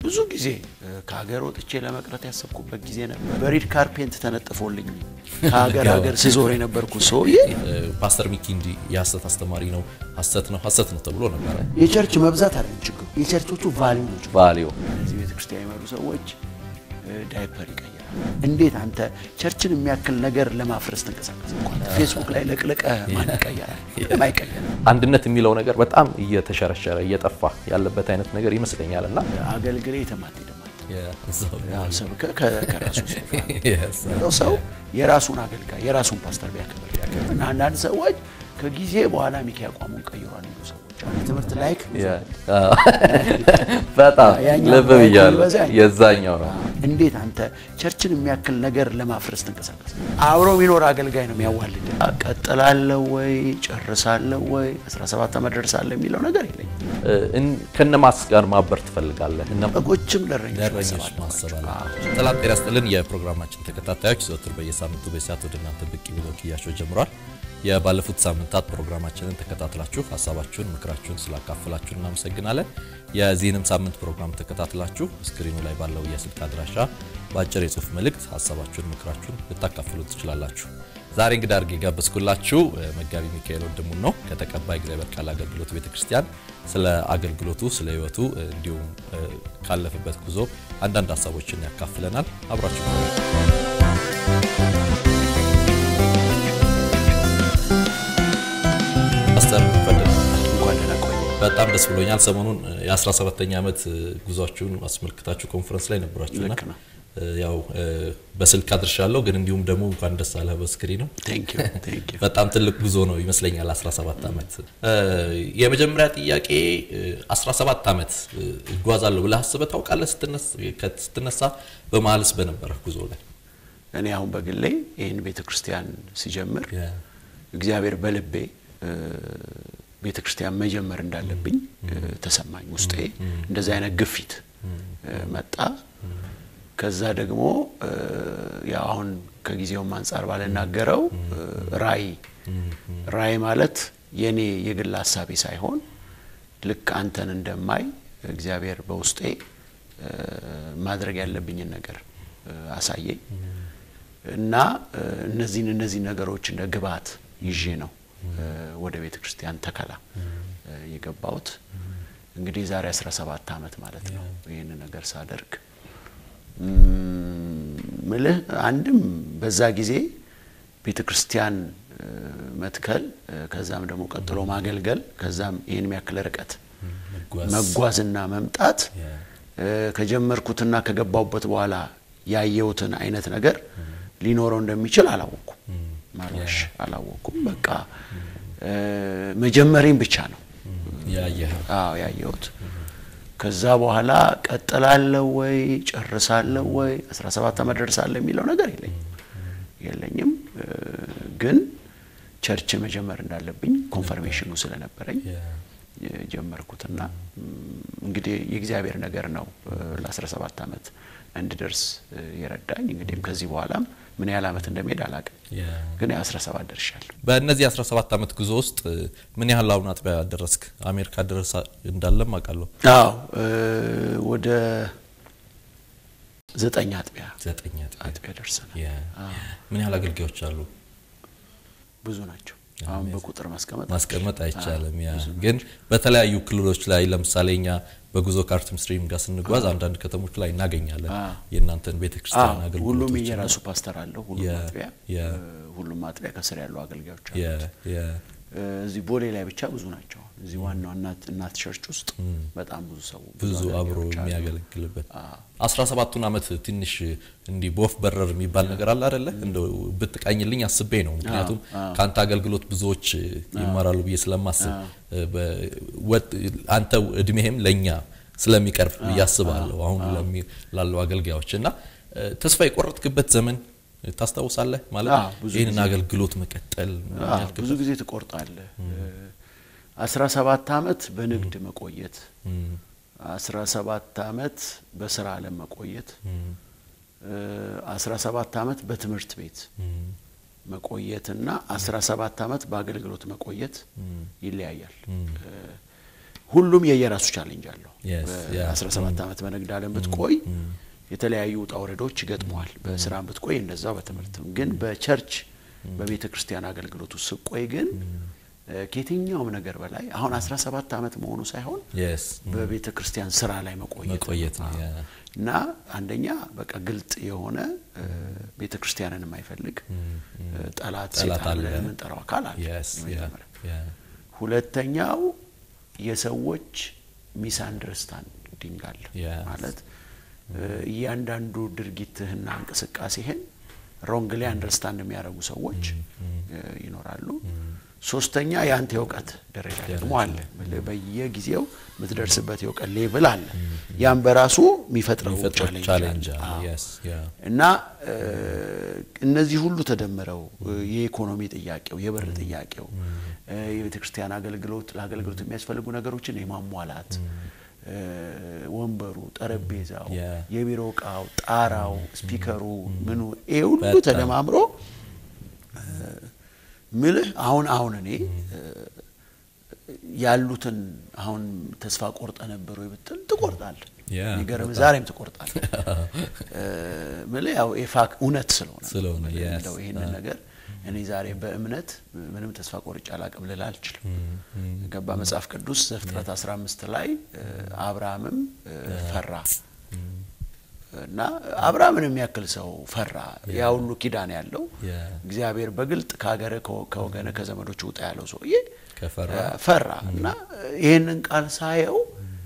ብዙ ጊዜ ከሀገር ወጥቼ ለመቅረት ያሰብኩበት ጊዜ ነበር በሪድ ካርፔንት ተነጥፎልኝ ከሀገር ሲዞር የነበርኩ ሰውዬ ፓስተር ሚኪንዲ ያሰት አስተማሪ ነው ሐሰት ነው ተብሎ ነበር የቸርች መብዛት አይደለም ችግሩ የቸርቾቹ ቫልዩ እዚህ ቤተክርስቲያን የመሩ ሰዎች ዳይፐር ይቀያል እንዴት አንተ ቸርችን የሚያክል ነገር ለማፍረስ ተንቀሳቀስ እንኳን ፌስቡክ ላይ ለቅለቀ ማን ይቀያል ማይቀያል አንድነት የሚለው ነገር በጣም እየተሸረሸረ እየጠፋ ያለበት አይነት ነገር ይመስለኛልና አገልግሌ ተማት ሰብከ ከራሱ ሰው የራሱን አገልጋይ የራሱን ፓስተር ቢያከብር እና አንዳንድ ሰዎች ከጊዜ በኋላ ሚኪ ያቋሙን ቀይሯል ነው ሰዎች ትምርት ላይክ በጣም ለበብ ይያል የዛኛው ነው እንዴት አንተ ቸርችን የሚያክል ነገር ለማፍረስ ተንቀሳቀስ አብሮ ቢኖር አገልጋይ ነው የሚያዋልድ አቀጥላለሁ ወይ ጨርሳለሁ ወይ 17 አመት ደርሳለሁ የሚለው ነገር የለኝ ከነማስ ጋር ማበር ትፈልጋለህ እና በጎችም ለረኞች ማሰባለ ሰላም ጤና ይስጥልን የፕሮግራማችን ተከታታዮች ዘወትር በየሳምንቱ በሰዓት ወደ እናንተ ብቅ ብለው ኪያሾ ጀምሯል የባለፉት ሳምንታት ፕሮግራማችንን ተከታትላችሁ ሐሳባችሁን ምክራችሁን ስላካፈላችሁ እናመሰግናለን የዚህንም ሳምንት ፕሮግራም ተከታትላችሁ ስክሪኑ ላይ ባለው የስልክ አድራሻ ባጭር የጽሁፍ መልእክት ሐሳባችሁን ምክራችሁን ልታካፍሉ ትችላላችሁ ዛሬ እንግዳ አድርጌ ጋብዝኩላችሁ መጋቢ ሚካኤል ወንድሙን ነው ከተቀባይ እግዚአብሔር ቃል አገልግሎት ቤተክርስቲያን ስለ አገልግሎቱ ስለ ህይወቱ እንዲሁም ካለፈበት ጉዞ አንዳንድ ሐሳቦችን ያካፍለናል አብራችሁ በጣም ደስ ብሎኛል ሰሞኑን የ17ኛ አመት ጉዟችሁን አስመልክታችሁ ኮንፈረንስ ላይ ነበራችሁና ያው በስልክ አድርሻለሁ ግን እንዲሁም ደግሞ እንኳን ደስ አለህ በስክሪን ነው ቴንክ ዩ በጣም ትልቅ ጉዞ ነው ይመስለኛል 17 አመት የመጀመሪያ ጥያቄ 17 አመት እጓዛለሁ ብለህ አስበህ ታውቃለህ ስትነሳ በመሐልስ በነበረ ጉዞ ላይ እኔ አሁን በግሌ ይሄን ቤተክርስቲያን ሲጀምር እግዚአብሔር በልቤ ቤተክርስቲያን መጀመር እንዳለብኝ ተሰማኝ ውስጤ እንደዛ አይነት ግፊት መጣ ከዛ ደግሞ ያው አሁን ከጊዜው አንፃር ባለናገረው ራይ ማለት የኔ የግል ሐሳቤ ሳይሆን ልክ አንተን እንደማይ እግዚአብሔር በውስጤ ማድረግ ያለብኝ ነገር አሳየኝ እና እነዚህ ነገሮች እንደ ግባት ይዤ ነው ወደ ቤተክርስቲያን ተከላ የገባውት እንግዲህ ዛሬ 17 አመት ማለት ነው ይሄን ነገር ሳደርግ ምልህ አንድም በዛ ጊዜ ቤተክርስቲያን መትከል ከዛም ደግሞ ቀጥሎ ማገልገል ከዛም ይሄን የሚያክል ርቀት መጓዝና መምጣት ከጀመርኩትና ከገባውበት በኋላ ያየውትን አይነት ነገር ሊኖረው እንደሚችል አላወኩም ማርሽ አላወኩም በቃ መጀመሪያም ብቻ ነው ያየሁት ከዛ በኋላ ቀጥላለሁ ወይ ጨርሳለሁ ወይ 17 አመት ደርሳለሁ የሚለው ነገር የለኝም ግን ቸርች መጀመር እንዳለብኝ ኮንፈርሜሽኑ ስለነበረኝ ጀመርኩትና እንግዲህ የእግዚአብሔር ነገር ነው ለ17 አመት እንድደርስ ይረዳኝ እንግዲህ ከዚህ በኋላም ምን ያህል አመት እንደሚሄድ አላውቅም ግን 17 ደርሻለሁ በእነዚህ 17 አመት ጉዞ ውስጥ ምን ያህል አሁን አጥቢያ ደረስክ አሜሪካ ድረስ እንዳለም አውቃለሁ አዎ ወደ 9 አጥቢያ ደርሰናል ምን ያህል አገልጋዮች አሉ ብዙ ናቸው አሁን በቁጥር ማስቀመጥ አይቻልም ግን በተለያዩ ክልሎች ላይ ለምሳሌኛ በጉዞ ካርቱም ስትሪም ጋር ስንጓዝ አንዳንድ ከተሞች ላይ እናገኛለን የእናንተን ቤተክርስቲያን አገልግሎት ሁሉም የራሱ ፓስተር አለው ሁሉም አጥቢያ ከስር ያለው አገልጋዮች አሉ እዚህ ቦሌ ላይ ብቻ ብዙ ናቸው እዚህ ዋናው እናት ቸርች ውስጥ በጣም ብዙ አብሮ የሚያገለግልበት 17ቱን አመት ትንሽ እንዲ ቦፍ በረር የሚባል ነገር አለ አይደለ እንደው ብትቃኝልኝ አስቤ ነው ምክንያቱም ካንተ አገልግሎት ብዙዎች ይማራሉ ብዬ ስለማስብ አንተ እድሜህም ለኛ ስለሚቀርብ ያስባለሁ አሁን ላለው አገልጋዮችና ተስፋ የቆረጥክበት ዘመን ታስታውሳለህ ማለት ይሄንን አገልግሎት መቀጠል ብዙ ጊዜ ትቆርጣለህ 17 አመት በንግድ መቆየት 17 አመት በስራ ዓለም መቆየት 17 አመት በትምህርት ቤት መቆየትና 17 አመት በአገልግሎት መቆየት ይለያያል ሁሉም የየራሱ ቻሌንጅ አለው 17 አመት በንግድ ዓለም ብትቆይ የተለያዩ ውጣ ውረዶች ይገጥመዋል በስራም ብትቆይ እንደዛው በትምህርትም ግን በቸርች በቤተክርስቲያን አገልግሎት ውስጥ ቆይ ግን ከየትኛውም ነገር በላይ አሁን 17 አመት መሆኑ ሳይሆን በቤተክርስቲያን ስራ ላይ መቆየት ነው እና አንደኛ በቃ ግልጥ የሆነ ቤተክርስቲያንን የማይፈልግ ጠላት ሰይጣን ለምንጠራው አካል አለ ሁለተኛው የሰዎች ሚስ አንደርስታንዲንግ አለ ማለት እያንዳንዱ ድርጊትህና እንቅስቃሴህን ሮንግሊ አንደርስታንድ የሚያደርጉ ሰዎች ይኖራሉ ሶስተኛ ያንተ የውቀት ደረጃ ደግሞ አለ በየጊዜው ምትደርስበት የውቀት ሌቭል አለ ያን በራሱ የሚፈጥረው ቻሌንጅ እና እነዚህ ሁሉ ተደምረው የኢኮኖሚ ጥያቄው የበር ጥያቄው የቤተክርስቲያን ለአገልግሎት የሚያስፈልጉ ነገሮችን የማሟላት ወንበሩ ጠረጴዛው የቢሮ ዕቃው ጣራው ስፒከሩ ምኑ ሁሉ ተደማምሮ ምልህ አሁን እኔ ያሉትን አሁን ተስፋ ቆርጠ ነበር ወይ ብትል ትቆርጣል ይገርም ዛሬም ትቆርጣል ምልህ ያው ኢፋክ እውነት ስለሆነ እንደው ይሄን ነገር እኔ ዛሬ በእምነት ምንም ተስፋ ቆርጬ አላቀም ልል አልችልም ገባ መጽሐፍ ቅዱስ ዘፍጥረት 15 ላይ አብርሃምም ፈራ እና አብርሃምን የሚያክል ሰው ፈራ ያ ሁሉ ኪዳን ያለው እግዚአብሔር በግልጥ ካገረ ከወገነ ከዘመዶቹ ወጣ ያለው ሰውዬ ፈራ እና ይሄንን ቃል ሳየው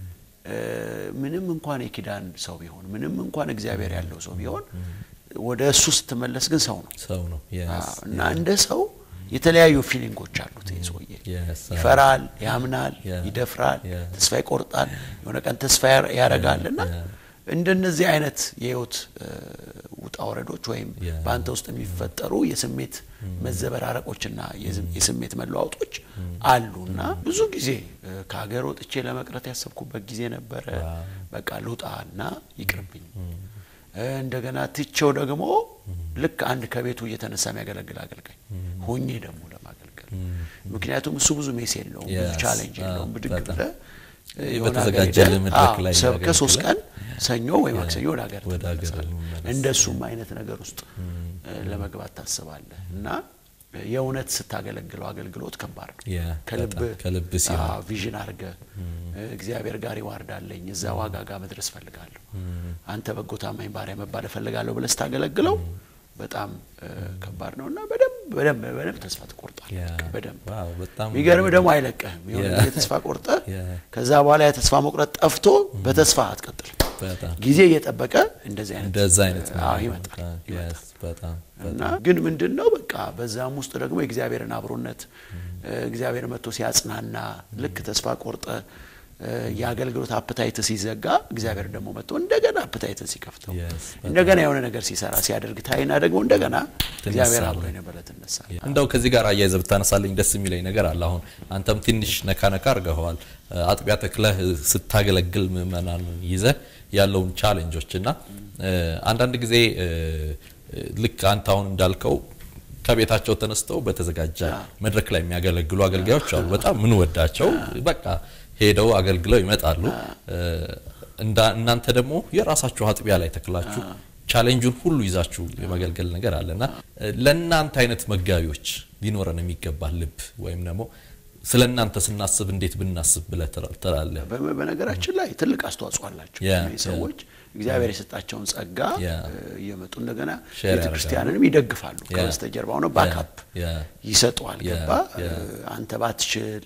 ምንም እንኳን የኪዳን ሰው ቢሆን ምንም እንኳን እግዚአብሔር ያለው ሰው ቢሆን ወደ እሱ ስትመለስ ግን ሰው ነው እና እንደ ሰው የተለያዩ ፊሊንጎች አሉት ይሰውዬ ይፈራል ያምናል ይደፍራል ተስፋ ይቆርጣል የሆነ ቀን ተስፋ ያረጋልና እንደነዚህ አይነት የህይወት ውጣ ወረዶች ወይም ባንተ ውስጥ የሚፈጠሩ የስሜት መዘበራረቆችና የስሜት መለዋወጦች አሉና ብዙ ጊዜ ከሀገር ወጥቼ ለመቅረት ያሰብኩበት ጊዜ ነበር በቃ ልውጣና ይቅርብኝ እንደገና ትቼው ደግሞ ልክ አንድ ከቤቱ እየተነሳ የሚያገለግል አገልጋይ ሆኜ ደግሞ ለማገልገል ምክንያቱም እሱ ብዙ ሜስ የለውም ብዙ ቻሌንጅ የለውም ብድግ ብለ በተዘጋጀለ መድረክ ላይ ሰብከ 3 ቀን ሰኞ ወይ ማክሰኞ ወደ ሀገር እንደሱም አይነት ነገር ውስጥ ለመግባት ታስባለህ እና የእውነት ስታገለግለው አገልግሎት ከባድ ነው ከልብ ሲሆን ቪዥን አርገ እግዚአብሔር ጋር ይዋርዳለኝ እዛ ዋጋ ጋር መድረስ ፈልጋለሁ አንተ በጎታማኝ ባሪያ መባል ፈልጋለሁ ብለህ ስታገለግለው በጣም ከባድ ነውና በደም ተስፋ ተቆርጣል በደም ይገርም ደግሞ አይለቀህም የሆነ ተስፋ ቆርጠ ከዛ በኋላ ያ ተስፋ መቁረጥ ጠፍቶ በተስፋ አትቀጥል ጊዜ እየተጠበቀ እንደዚህ አይነት ይመጣል በጣም ግን ምንድነው በቃ በዛም ውስጥ ደግሞ የእግዚአብሔርን አብሮነት እግዚአብሔር መጥቶ ሲያጽናና ልክ ተስፋ ቆርጠ ያገልግሎት አፕታይት ሲዘጋ እግዚአብሔር ደግሞ መጥቶ እንደገና አፕታይትን ሲከፍተው እንደገና የሆነ ነገር ሲሰራ ሲያደርግ ታይና ደግሞ እንደገና እግዚአብሔር አብሮ የነበረት ተነሳ እንደው ከዚህ ጋር አያይዘህ ብታነሳልኝ ደስ የሚለኝ ነገር አለ አሁን አንተም ትንሽ ነካ አርገዋል አጥቢያ ተክለህ ስታገለግል ምእመናን ይዘህ ያለውን ቻሌንጆችና አንዳንድ ጊዜ ልክ አንተ አሁን እንዳልከው ከቤታቸው ተነስተው በተዘጋጀ መድረክ ላይ የሚያገለግሉ አገልጋዮች አሉ በጣም ምን ወዳቸው በቃ ሄደው አገልግለው ይመጣሉ እናንተ ደግሞ የራሳችሁ አጥቢያ ላይ ተክላችሁ ቻሌንጁን ሁሉ ይዛችሁ የማገልገል ነገር አለና ለእናንተ አይነት መጋቢዎች ሊኖረን የሚገባ ልብ ወይም ደግሞ ስለናንተ ስናስብ እንዴት ብናስብ ብለህ ተራለህ በነገራችን ላይ ትልቅ አስተዋጽኦ አላቸው ሰዎች እግዚአብሔር የሰጣቸውን ጸጋ እየመጡ እንደገና ቤተክርስቲያንንም ይደግፋሉ ከበስተጀርባው ነው ባካፕ ይሰጣል ገባ አንተ ባትችል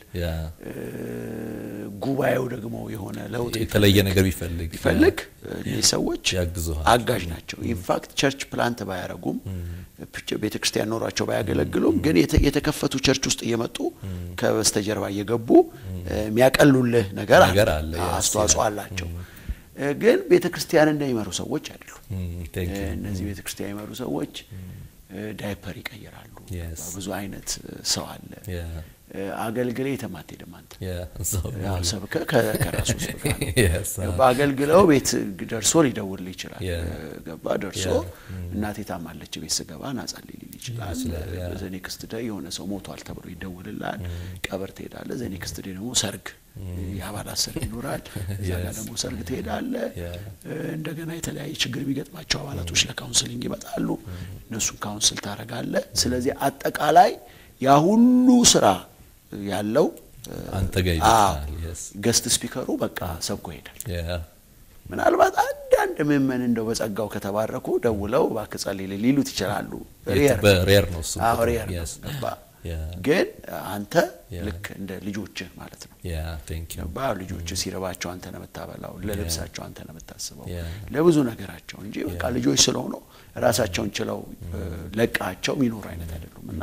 ጉባኤው ደግሞ የሆነ ለውጥ የተለየ ነገር ቢፈልግ እነዚህ ሰዎች አጋዥ ናቸው ኢንፋክት ቸርች ፕላንት ባያረጉም ቤተክርስቲያን ኖራቸው ባያገለግሉም ግን የተከፈቱ ቸርች ውስጥ እየመጡ ከበስተጀርባ እየገቡ የሚያቀሉልህ ነገር አለ አስተዋጽኦ አላቸው ግን ቤተክርስቲያን እንደሚመሩ ሰዎች አይደሉም እነዚህ ቤተክርስቲያን የሚመሩ ሰዎች ዳይፐር ይቀየራሉ ብዙ አይነት ሰው አለ አገልግሌ ተማቴ ደማንተ ያው ሰብከ ከራሱ በአገልግለው ቤት ደርሶ ሊደውል ይችላል ገባ ደርሶ እናቴ ታማለች ቤት ስገባ ናጻልይ ይችላል ዘኔክስት ዴይ የሆነ ሰው ሞቷል ተብሎ ይደወልላል ቀብር ትሄዳለህ ዘኔክስት ዴይ ደግሞ ሰርግ ያባላ ሰርግ ይኖራል ያጋ ደግሞ ሰርግ ትሄዳለህ እንደገና የተለያየ ችግር ቢገጥማቸው አባላቶች ለካውንስሊንግ ይመጣሉ እነሱ ካውንስል ታረጋለህ ስለዚህ አጠቃላይ ያ ሁሉ ስራ ያለው አንተ ጋር ይደርሳል ገስት ስፒከሩ በቃ ሰብኮ ይሄዳል ምናልባት አንድ ምመን እንደው በጸጋው ከተባረኩ ደውለው ባከጸልይ ሊሉት ይችላሉ ሬር ነው እሱ ሬር ግን አንተ ልክ እንደ ልጆች ማለት ነው ቴንክ ዩ ልጆች ሲረባቸው አንተ ነው መታበላው ለልብሳቸው አንተ ነው መታስበው ለብዙ ነገራቸው እንጂ በቃ ልጆች ስለሆኑ ራሳቸውን ችለው ለቃቸው ሚኖር አይነት አይደሉምና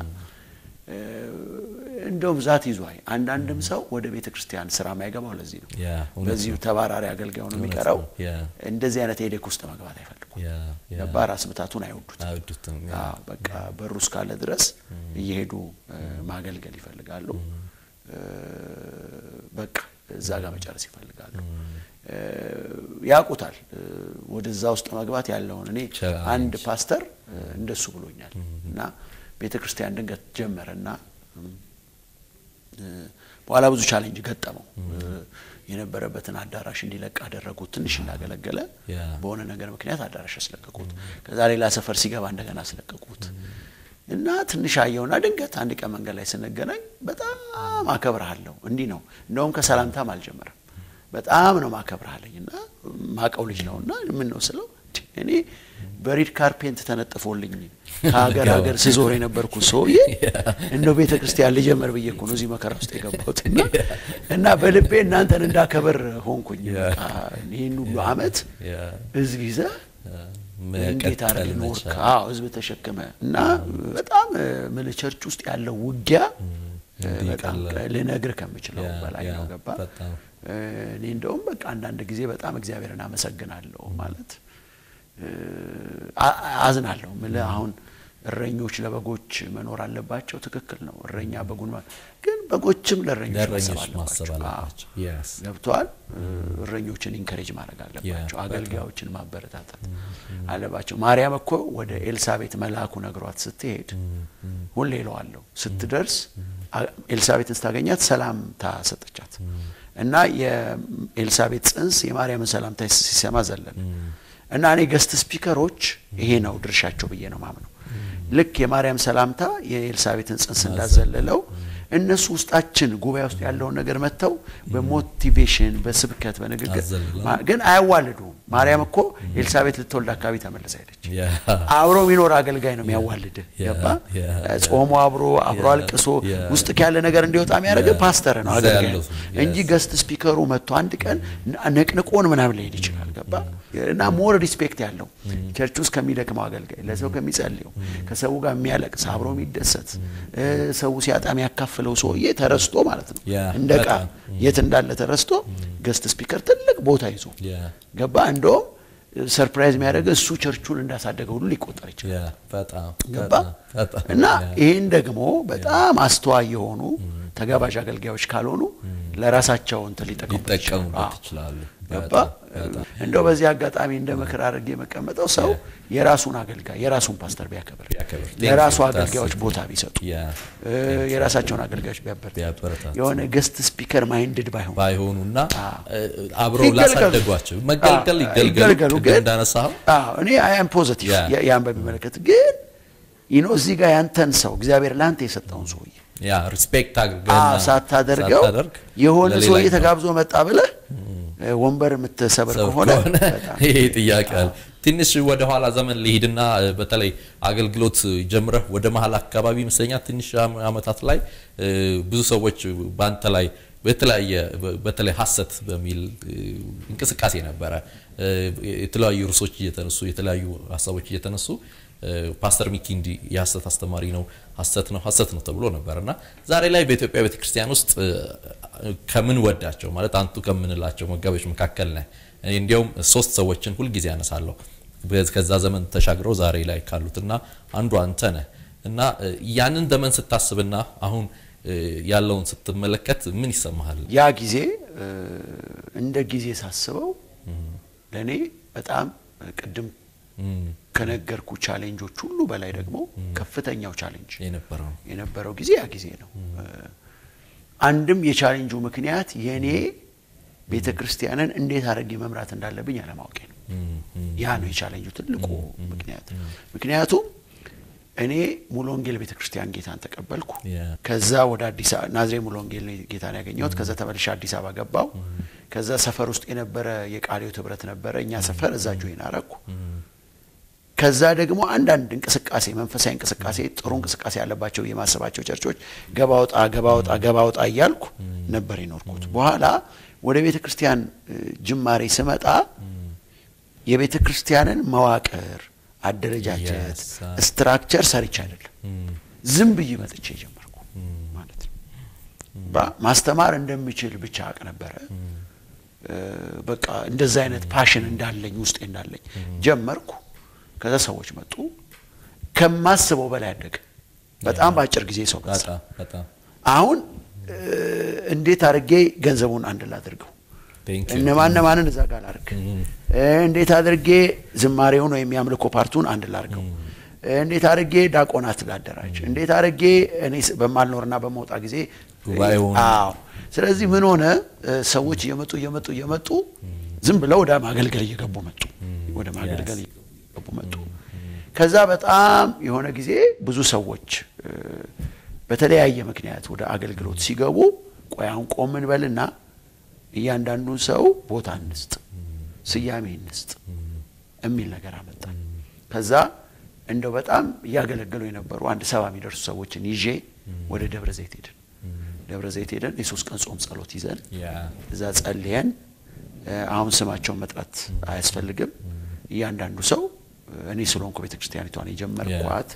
እንደው ዛት ይዟይ አንዳንድም ሰው ወደ ቤተክርስቲያን ስራ ማይገባው ለዚህ ነው በዚህ ተባራሪ አገልጋዩ ነው የሚቀረው እንደዚህ አይነት ሄደክ ውስጥ መግባት አይፈልጉም ለባራስ ምታቱን አይወዱትም በቃ በሩስ ካለ ድረስ እየሄዱ ማገልገል ይፈልጋሉ በቃ እዛ ጋር መጨረስ ይፈልጋሉ ያቁታል ወደዛ ውስጥ መግባት ያለውን እኔ አንድ ፓስተር እንደሱ ብሎኛል እና ቤተክርስቲያን ድንገት ጀመረና በኋላ ብዙ ቻሌንጅ ገጠመው የነበረበትን አዳራሽ እንዲለቅ አደረጉት ትንሽ እንዳገለገለ በሆነ ነገር ምክንያት አዳራሽ አስለቀቁት ከዛ ሌላ ሰፈር ሲገባ እንደገና አስለቀቁት እና ትንሽ አየውና ድንገት አንድ ቀን መንገድ ላይ ስንገናኝ በጣም አከብራለሁ እንዲ ነው እንደውም ከሰላምታም አልጀመረም በጣም ነው ማከብራለኝና ማቀው ልጅ ነውና ምን ነው ስለው እኔ በሪድ ካርፔንት ተነጥፎልኝ ከሀገር ሀገር ሲዞር የነበርኩ ሰውዬ እንደው ቤተክርስቲያን ልጀምር በየኩ ነው እዚህ መከራ ውስጥ የገባሁትና እና በልቤ እናንተን እንዳከበር ሆንኩኝ በቃ ይሄን ሁሉ አመት እዚህ ይዘ እንዴት አረግ ኖርካ ህዝብ ተሸከመ እና በጣም ቸርች ውስጥ ያለው ውጊያ በጣም ለነገር ከምችለው በላይ ነው ገባ እኔ እንደውም በቃ አንዳንድ ጊዜ በጣም እግዚአብሔርን አመሰግናለሁ ማለት አዝናለሁ ማለት አሁን እረኞች ለበጎች መኖር አለባቸው ትክክል ነው እረኛ በጉን ግን በጎችም ለእረኞች ማሰብ አለባቸው ገብቷል እረኞችን ኢንከሬጅ ማድረግ አለባቸው አገልጋዮችን ማበረታታት አለባቸው ማርያም እኮ ወደ ኤልሳቤት መልአኩ ነግሯት ስትሄድ ሁሌ ይለዋለሁ ስትደርስ ኤልሳቤትን ስታገኛት ሰላምታ ሰጠቻት እና የኤልሳቤት ጽንስ የማርያምን ሰላምታ ሲሰማ ዘለለ እና እኔ ገስት ስፒከሮች ይሄ ነው ድርሻቸው ብዬ ነው ማምነው ልክ የማርያም ሰላምታ የኤልሳቤትን ጽንስ እንዳዘለለው እነሱ ውስጣችን ጉባኤ ውስጥ ያለው ነገር መተው በሞቲቬሽን በስብከት በንግግር ግን አይዋልዱ ማርያም እኮ ኤልሳቤት ልትወልድ አካባቢ ተመለሰ አይደች አብሮ ሚኖር አገልጋይ ነው የሚያዋልድ ገባ ጾሙ አብሮ አልቅሶ ውስጥ ያለ ነገር እንዲወጣ የሚያደርግ ፓስተር ነው አገልጋይ እንጂ ገስት ስፒከሩ መጥቶ አንድ ቀን ነቅንቆን ምናምን ላይ ይችላል ገባ እና ሞር ሪስፔክት ያለው ቸርች ውስጥ ከሚደክመው አገልጋይ ለሰው ከሚጸልየው ከሰው ጋር የሚያለቅስ አብሮ የሚደሰት ሰው ሲያጣም ያካፍለው ሰውዬ ተረስቶ ማለት ነው እንደቃ የት እንዳለ ተረስቶ ገስት ስፒከር ትልቅ ቦታ ይዞ ገባ እንደውም ሰርፕራይዝ የሚያደርግ እሱ ቸርቹን እንዳሳደገው ሁሉ ሊቆጠር ይችላል ገባ እና ይሄን ደግሞ በጣም አስተዋይ የሆኑ ተጋባዥ አገልጋዮች ካልሆኑ ለራሳቸው እንት ሊጠቀሙበት ይችላሉ ገባ እንደው በዚህ አጋጣሚ እንደ መከራ አድርጌ መቀመጠው ሰው የራሱን አገልጋይ የራሱን ፓስተር ቢያከብር የራሱ አገልጋዮች ቦታ ቢሰጡ የራሳቸውን አገልጋዮች ቢያበረታቱ የሆነ ገስት ስፒከር ማይንድድ ባይሆኑና አብረው ላሳደጓቸው መገልገል ይገልገሉ እንዳነሳው እኔ አይ አም ፖዚቲቭ ያን በሚመለከት ግን እዚህ ጋር ያንተን ሰው እግዚአብሔር ላንተ የሰጠውን ሰው ሪስፔክት አድርገና ሳታደርገው የሆነ ሰው የተጋብዞ መጣ ብለ ወንበር ምትሰበር ከሆነ ይሄ ጥያቄ አለ ትንሽ ወደ ኋላ ዘመን ሊሄድና በተለይ አገልግሎት ጀምረህ ወደ መሃል አካባቢ መስለኛ ትንሽ አመታት ላይ ብዙ ሰዎች ባንተ ላይ በተለይ ሐሰት በሚል እንቅስቃሴ ነበር የተለያዩ ርዕሶች እየተነሱ የተለያዩ ሐሳቦች እየተነሱ ፓስተር ሚኪንዲ የሐሰት አስተማሪ ነው ሐሰት ነው ተብሎ ነበርና ዛሬ ላይ በኢትዮጵያ ቤተክርስቲያን ውስጥ ከምን ወዳቸው ማለት አንቱ ከምንላቸው መጋቢዎች መካከል ነህ እንዲያውም ሶስት ሰዎችን ሁሉ ጊዜ ያነሳለሁ በከዛ ዘመን ተሻግረው ዛሬ ላይ ካሉትና አንዱ አንተ ነህ እና ያንን ዘመን ስታስብና አሁን ያለውን ስትመለከት ምን ይሰማሃል ያ ጊዜ እንደ ጊዜ ሳስበው ለኔ በጣም ቅድም ከነገርኩ ቻሌንጆች ሁሉ በላይ ደግሞ ከፍተኛው ቻሌንጅ የነበረው ጊዜ ያ ጊዜ ነው አንድም የቻሌንጁ ምክንያት የኔ ቤተክርስቲያንን እንዴት አድርጌ መምራት እንዳለብኝ አለማወቄ ነው ያ ነው የቻሌንጁ ትልቁ ምክንያቱም እኔ ሙሉ ወንጌል ቤተክርስቲያን ጌታን ተቀበልኩ ከዛ ወደ አዲስ ናዝሬት ሙሉ ወንጌል ጌታን ያገኘሁት ከዛ ተመልሼ አዲስ አበባ ገባው ከዛ ሰፈር ውስጥ የነበረ የቃሊዮት ህብረት ነበረ እኛ ሰፈር እዛ ጆይን አረኩ ከዛ ደግሞ አንዳንድ እንቅስቃሴ መንፈሳዊ እንቅስቃሴ ጥሩ እንቅስቃሴ ያለባቸው የማሰባቸው ቸርቾች ገባውጣ እያልኩ ነበር የኖርኩት በኋላ ወደ ቤተክርስቲያን ጅማሬ ስመጣ የቤተክርስቲያንን መዋቅር አደረጃጀት ስትራክቸር ሰርች አይደለም ዝም ብዬ መጥቼ ጀመርኩ ማለት ነው ማስተማር እንደምችል ብቻ አቅ ነበር በቃ እንደዛ አይነት ፓሽን እንዳለኝ ውስጥ እንዳለኝ ጀመርኩ ከዛ ሰዎች መጡ ከማስበው በላይ አደገ በጣም ባጭር ጊዜ ሰው በጣም አሁን እንዴት አድርጌ ገንዘቡን አንድ ላድርገው እነማንን እዛ ጋር አድርግ እንዴት አድርጌ ዝማሬውን ወይ የሚያምልኮ ፓርቱን አንድ ላድርገው እንዴት አድርጌ ዳቆናት ላደራጅ እንዴት አድርጌ እኔ በማልኖርና በመውጣ ጊዜ አዎ ስለዚህ ምን ሆነ ሰዎች እየመጡ ዝም ብለው ወደ ማገልገል እየገቡ መጡ ወደ ማገልገል እየገቡ መጡ ከዛ በጣም የሆነ ጊዜ ብዙ ሰዎች በተለያየ ምክንያት ወደ አገልግሎት ሲገቡ ቆያን ቆምን በልና እያንዳንዱ ሰው ቦታ እንስጥ ስያሜ እንስጥ እሚል ነገር አመጣ ከዛ እንደው በጣም ያገለግሉ የነበሩ አንድ 70 የሚደርሱ ሰዎችን ይዤ ወደ ደብረ ዘይት ሄደን የሶስት ቀን ጾም ጸሎት ይዘን እዛ ጸልየን አሁን ስማቸውን መጥራት አያስፈልግም እያንዳንዱ ሰው እኔ ስለሆንኩ ቤተክርስቲያኒቷን የጀመርኳት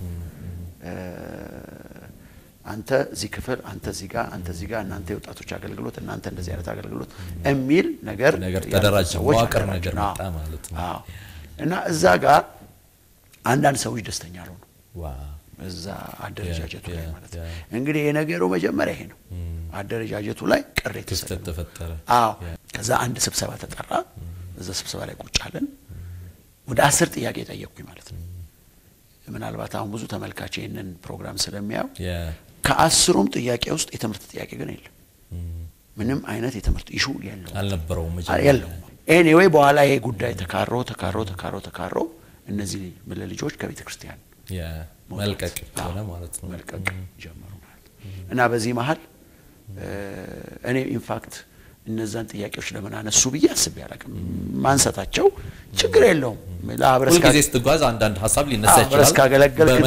አንተ እዚህ ክፍል አንተ እዚህ ጋር እናንተ የወጣቶች አገልግሎት እናንተ እንደዚህ አይነት አገልግሎት እሚል ነገር ተደራጀ ዋቀር ነገር መጣ ማለት ነው አዎ እና እዛ ጋር አንዳንድ ሰዎች ደስተኛ አልሆኑ እዛ አደረጃጀቱ ላይ ማለት ነው እንግዲህ የነገሩ መጀመሪያ ይሄ ነው አደረጃጀቱ ላይ ቅሬታ ተፈጠረ አዎ ከዛ አንድ ስብሰባ ተጠራ እዛ ስብሰባ ላይ ቁጭ አለን ወደ 10 ጥያቄ ጠየቁኝ ማለት ነው ምናልባት አሁን ብዙ ተመልካች ይሄንን ፕሮግራም ስለሚያው ከ10ሩም ጥያቄ ውስጥ የትምህርት ጥያቄ ግን የለም ምንም አይነት የትምህርት ኢሹ አልነበረውም ኤኒዌይ በኋላ ይሄ ጉዳይ ተካሮ እነዚህ ልጆች ከቤተክርስቲያን መልቀቅ ሆነ ማለት ነው መልቀቅ ጀመሩ ማለት እና በዚህ መሃል እኔ ኢንፋክት እነዛን ጥያቄዎች ለምን አነሱ ብዬ አስቤ ያላቀም ማንሳታቸው ችግር የለውም ለአብረስ ጊዜ ስትጓዝ አንዳንድ ሐሳብ ሊነሳ ይችላል አብረስ ካገለገልክ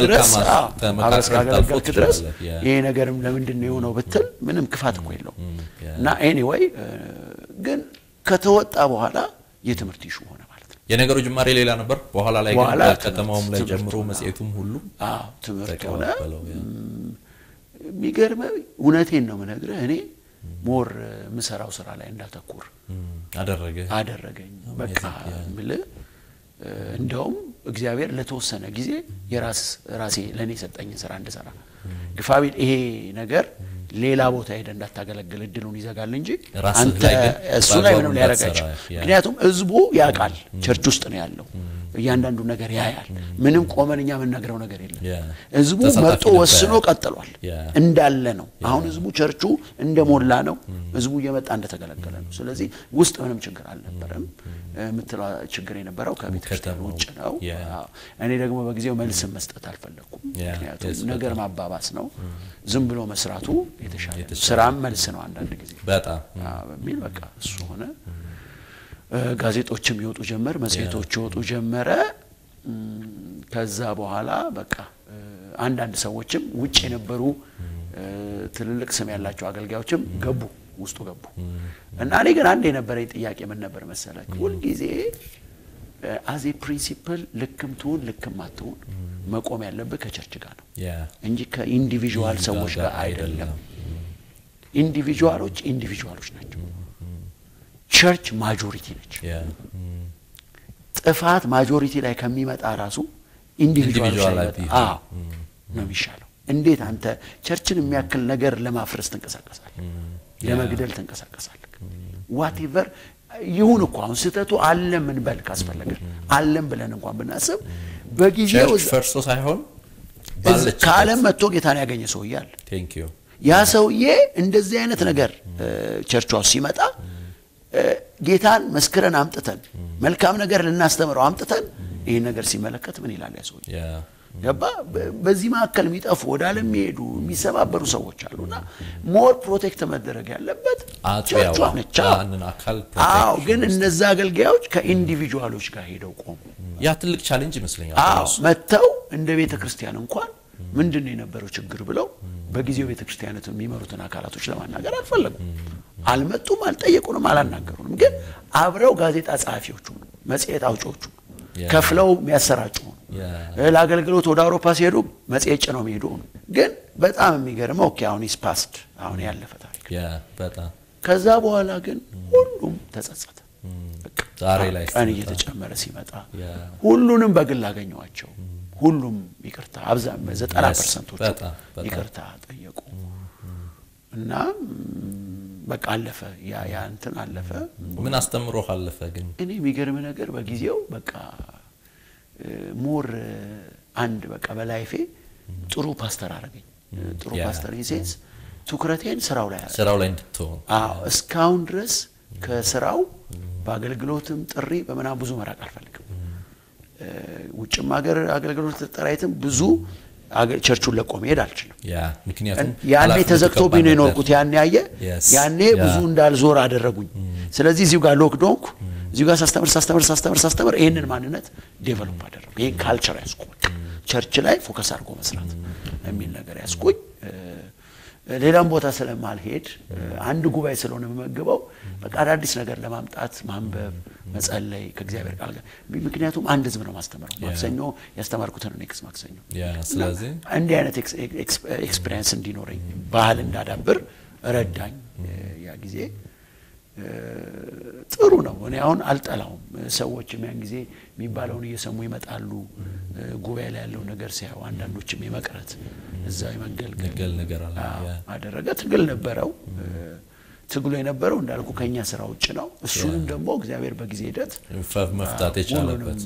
ድረስ ይሄ ነገርም ለምንድን ነው የሆነው ብትል ምንም ክፋት እኮ የለውም እና ኤኒዌይ ግን ከተወጣ በኋላ የትምህርት ኢሹ ሆነ ማለት ነው የነገሩ ጅማሬ ሌላ ነበር በኋላ ላይ ግን ከተማውም ላይ ጀምሮ መጽሔቱም ሁሉ ትምህርት ሆነ የሚገርመው እውነቴን ነው የምነግርህ እኔ ሞር ምሰራው ስራ ላይ እንዳተኩር አደረገኝ በቃ እንደውም እግዚአብሔር ለተወሰነ ጊዜ ራሴ ለኔ ሰጠኝ ስራ እንደሰራ ግፋቢል ይሄ ነገር ሌላ ቦታ ሄደ እንዳታገለግል እድሉን ይዘጋል እንጂ አንተ እሱ ላይ ምንም ሊያረጋጭ ምክንያቱም ህዝቡ ያቃል ቸርች ውስጥ ነው ያለው እያንዳንዱ ነገር ያያል ምንም ቆመንኛ መናገረው ነገር የለም ህዝቡ መጥቶ ወስኖ ቀጥሏል እንዳለ ነው አሁን ህዝቡ ቸርቹ እንደሞላ ነው ህዝቡ እየመጣ እንደተገለገለ ነው ስለዚህ ውስጥ ምንም ችግር አልነበረም ምትላ ችግር የነበረው ከቤተክርስቲያን ውጭ ነው እኔ ደግሞ በጊዜው መልስ መስጠት አልፈለኩም ምክንያቱም ነገር ማባባስ ነው ዝም ብሎ መስራቱ የተሻለ ስራም መልስ ነው አንዳንድ ጊዜ በጣም በሚል በቃ እሱ ሆነ ጋዜጦችም ይወጡ ጀመር መጽሔቶች ይወጡ ጀመረ ከዛ በኋላ በቃ አንዳንድ ሰዎችም ውጭ የነበሩ ትልልቅ ስም ያላቸው አገልጋዮችም ውስጡ ገቡ እና እኔ ግን አንድ የነበረኝ ጥያቄ ምን ነበር መሰለህ ሁሉ ጊዜ as a principle ልክም አትሁን መቆም ያለበት ከቸርች ጋር ነው እንጂ ከኢንዲቪጁዋል ሰዎች ጋር አይደለም ኢንዲቪጁዋሎች ናቸው ቸርች ማጆሪቲ ነች ጥፋት ማጆሪቲ ላይ ከሚመጣ ራሱ ኢንዲቪጁዋል ነው የሚሻለው እንዴት አንተ ቸርችን የሚያክል ነገር ለማፍረስ ተንቀሳቀሳለህ ለመግደል ተንቀሳቀሳለህ whatever ይሁን እኮ አሁን ስተቱ አለም ምን በል ካስፈለገ አለም ብለን እንኳን ብናስብ በጊዜው ፈርሶ ሳይሆን ካለም መጥቶ ጌታን ያገኘ ሰው ይያል ቴንክ ዩ ያ ሰውዬ እንደዚህ አይነት ነገር ቸርቻው ሲመጣ ጌታን መስክረን አምጥተን መልካም ነገር ልናስተምረው አምጥተን ይሄ ነገር ሲመለከት ምን ይላል ያ ሰውዬ ገባ በዚህ ማከል የሚጠፉ ወደ ዓለም የሚሄዱ የሚሰባበሩ ሰዎች አሉና ሞር ፕሮቴክት መደረግ ያለበት ቸርቻው ነች ያንን አካል ፕሮቴክት ግን እነዛ አገልጋዮች ከኢንዲቪጁዋሎች ጋር ሄደው ቆሙ ያ ትልቅ ቻሌንጅ ይመስለኛል መተው እንደ ቤተክርስቲያን እንኳን ምንድነው የነበረው ችግር ብለው በጊዜው ቤተክርስቲያነቱን የሚመሩትን አካላቶች ለማናገር አልፈለጉም አልመጡም አልጠየቁንም አላናገሩንም ግን አብረው ጋዜጣ ጻፊዎቹ መጽሔት አውጪዎቹ ከፍለው የሚያሰራጩ ለአገልግሎት ወደ አውሮፓ ሲሄዱ መጽሔት ነው የሚሄዱ ግን በጣም የሚገርመው ኦኬ አሁን ኢስ ፓስት አሁን ያለፈ ታሪክ በጣም ከዛ በኋላ ግን ሁሉም ተጸጸተ ዛሬ ላይ ቀን እየተጨመረ ሲመጣ ሁሉንም በግል አገኘዋቸው ሁሉም ይቅርታ አብዛም 90% ይቅርታ ጠየቁ እና በቃ አለፈ ያ እንትን አለፈ ምን አስተምሮ አለፈ ግን እኔ የሚገርም ነገር በጊዜው በቃ ሞር አንድ በቃ በላይፌ ጥሩ ፓስተር አረገኝ ጥሩ ፓስተር ኢንሴንስ ትኩረቴን ስራው ላይ እንድትሆን እስካሁን ድረስ ከስራው በአገልግሎትም ጥሪ በመና ብዙ መራቅ አልፈልግም ውጭም ሀገር አገልግሎት ተጠራይተም ብዙ ቸርቹን ለቆ መሄድ አልችልም ምክንያቱም ያኔ ተዘግቶብኝ ነው የኖርኩት ያኔ ብዙ እንዳልዞር አደረጉኝ ስለዚህ እዚሁ ጋር ሎክዶንኩ እዚሁ ጋር ሳስተምር ይሄንን ማንነት ዴቨሎፕ አደረኩ ይሄን ካልቸር ያስኩኝ ቸርች ላይ ፎከስ አድርጎ መስራት የሚል ነገር ያስኩኝ ሌላም ቦታ ስለማልሄድ አንድ ጉባኤ ስለሆነ መመገበው በቃ አዲስ ነገር ለማምጣት ማንበብ መጸለይ ከእግዚአብሔር ቃል ጋር ምክንያቱም አንድ ህዝብ ነው ማስተማረው ማክሰኞ ያስተማርኩትን ኔክስት ማክሰኞ ስለዚህ አንድ አይነት ኤክስፒሪየንስ እንዲኖረኝ ባህል እንዳዳብር ረዳኝ ያ ጊዜ ጥሩ ነው እኔ አሁን አልጠላውም ሰዎች ያን ጊዜ የሚባለውን እየሰሙ ይመጣሉ ጉባኤ ላይ ያለው ነገር ሲያው አንዳንዶችም የመቅረት እዛው የመገልገል ነገር አለ አደረገ ትግል ነበረው ትግሉ የነበረው እንዳልኩ ከኛ ስራ ውጭ ነው እሱንም ደግሞ እግዚአብሔር በጊዜ ሂደት መፍታት የቻለበት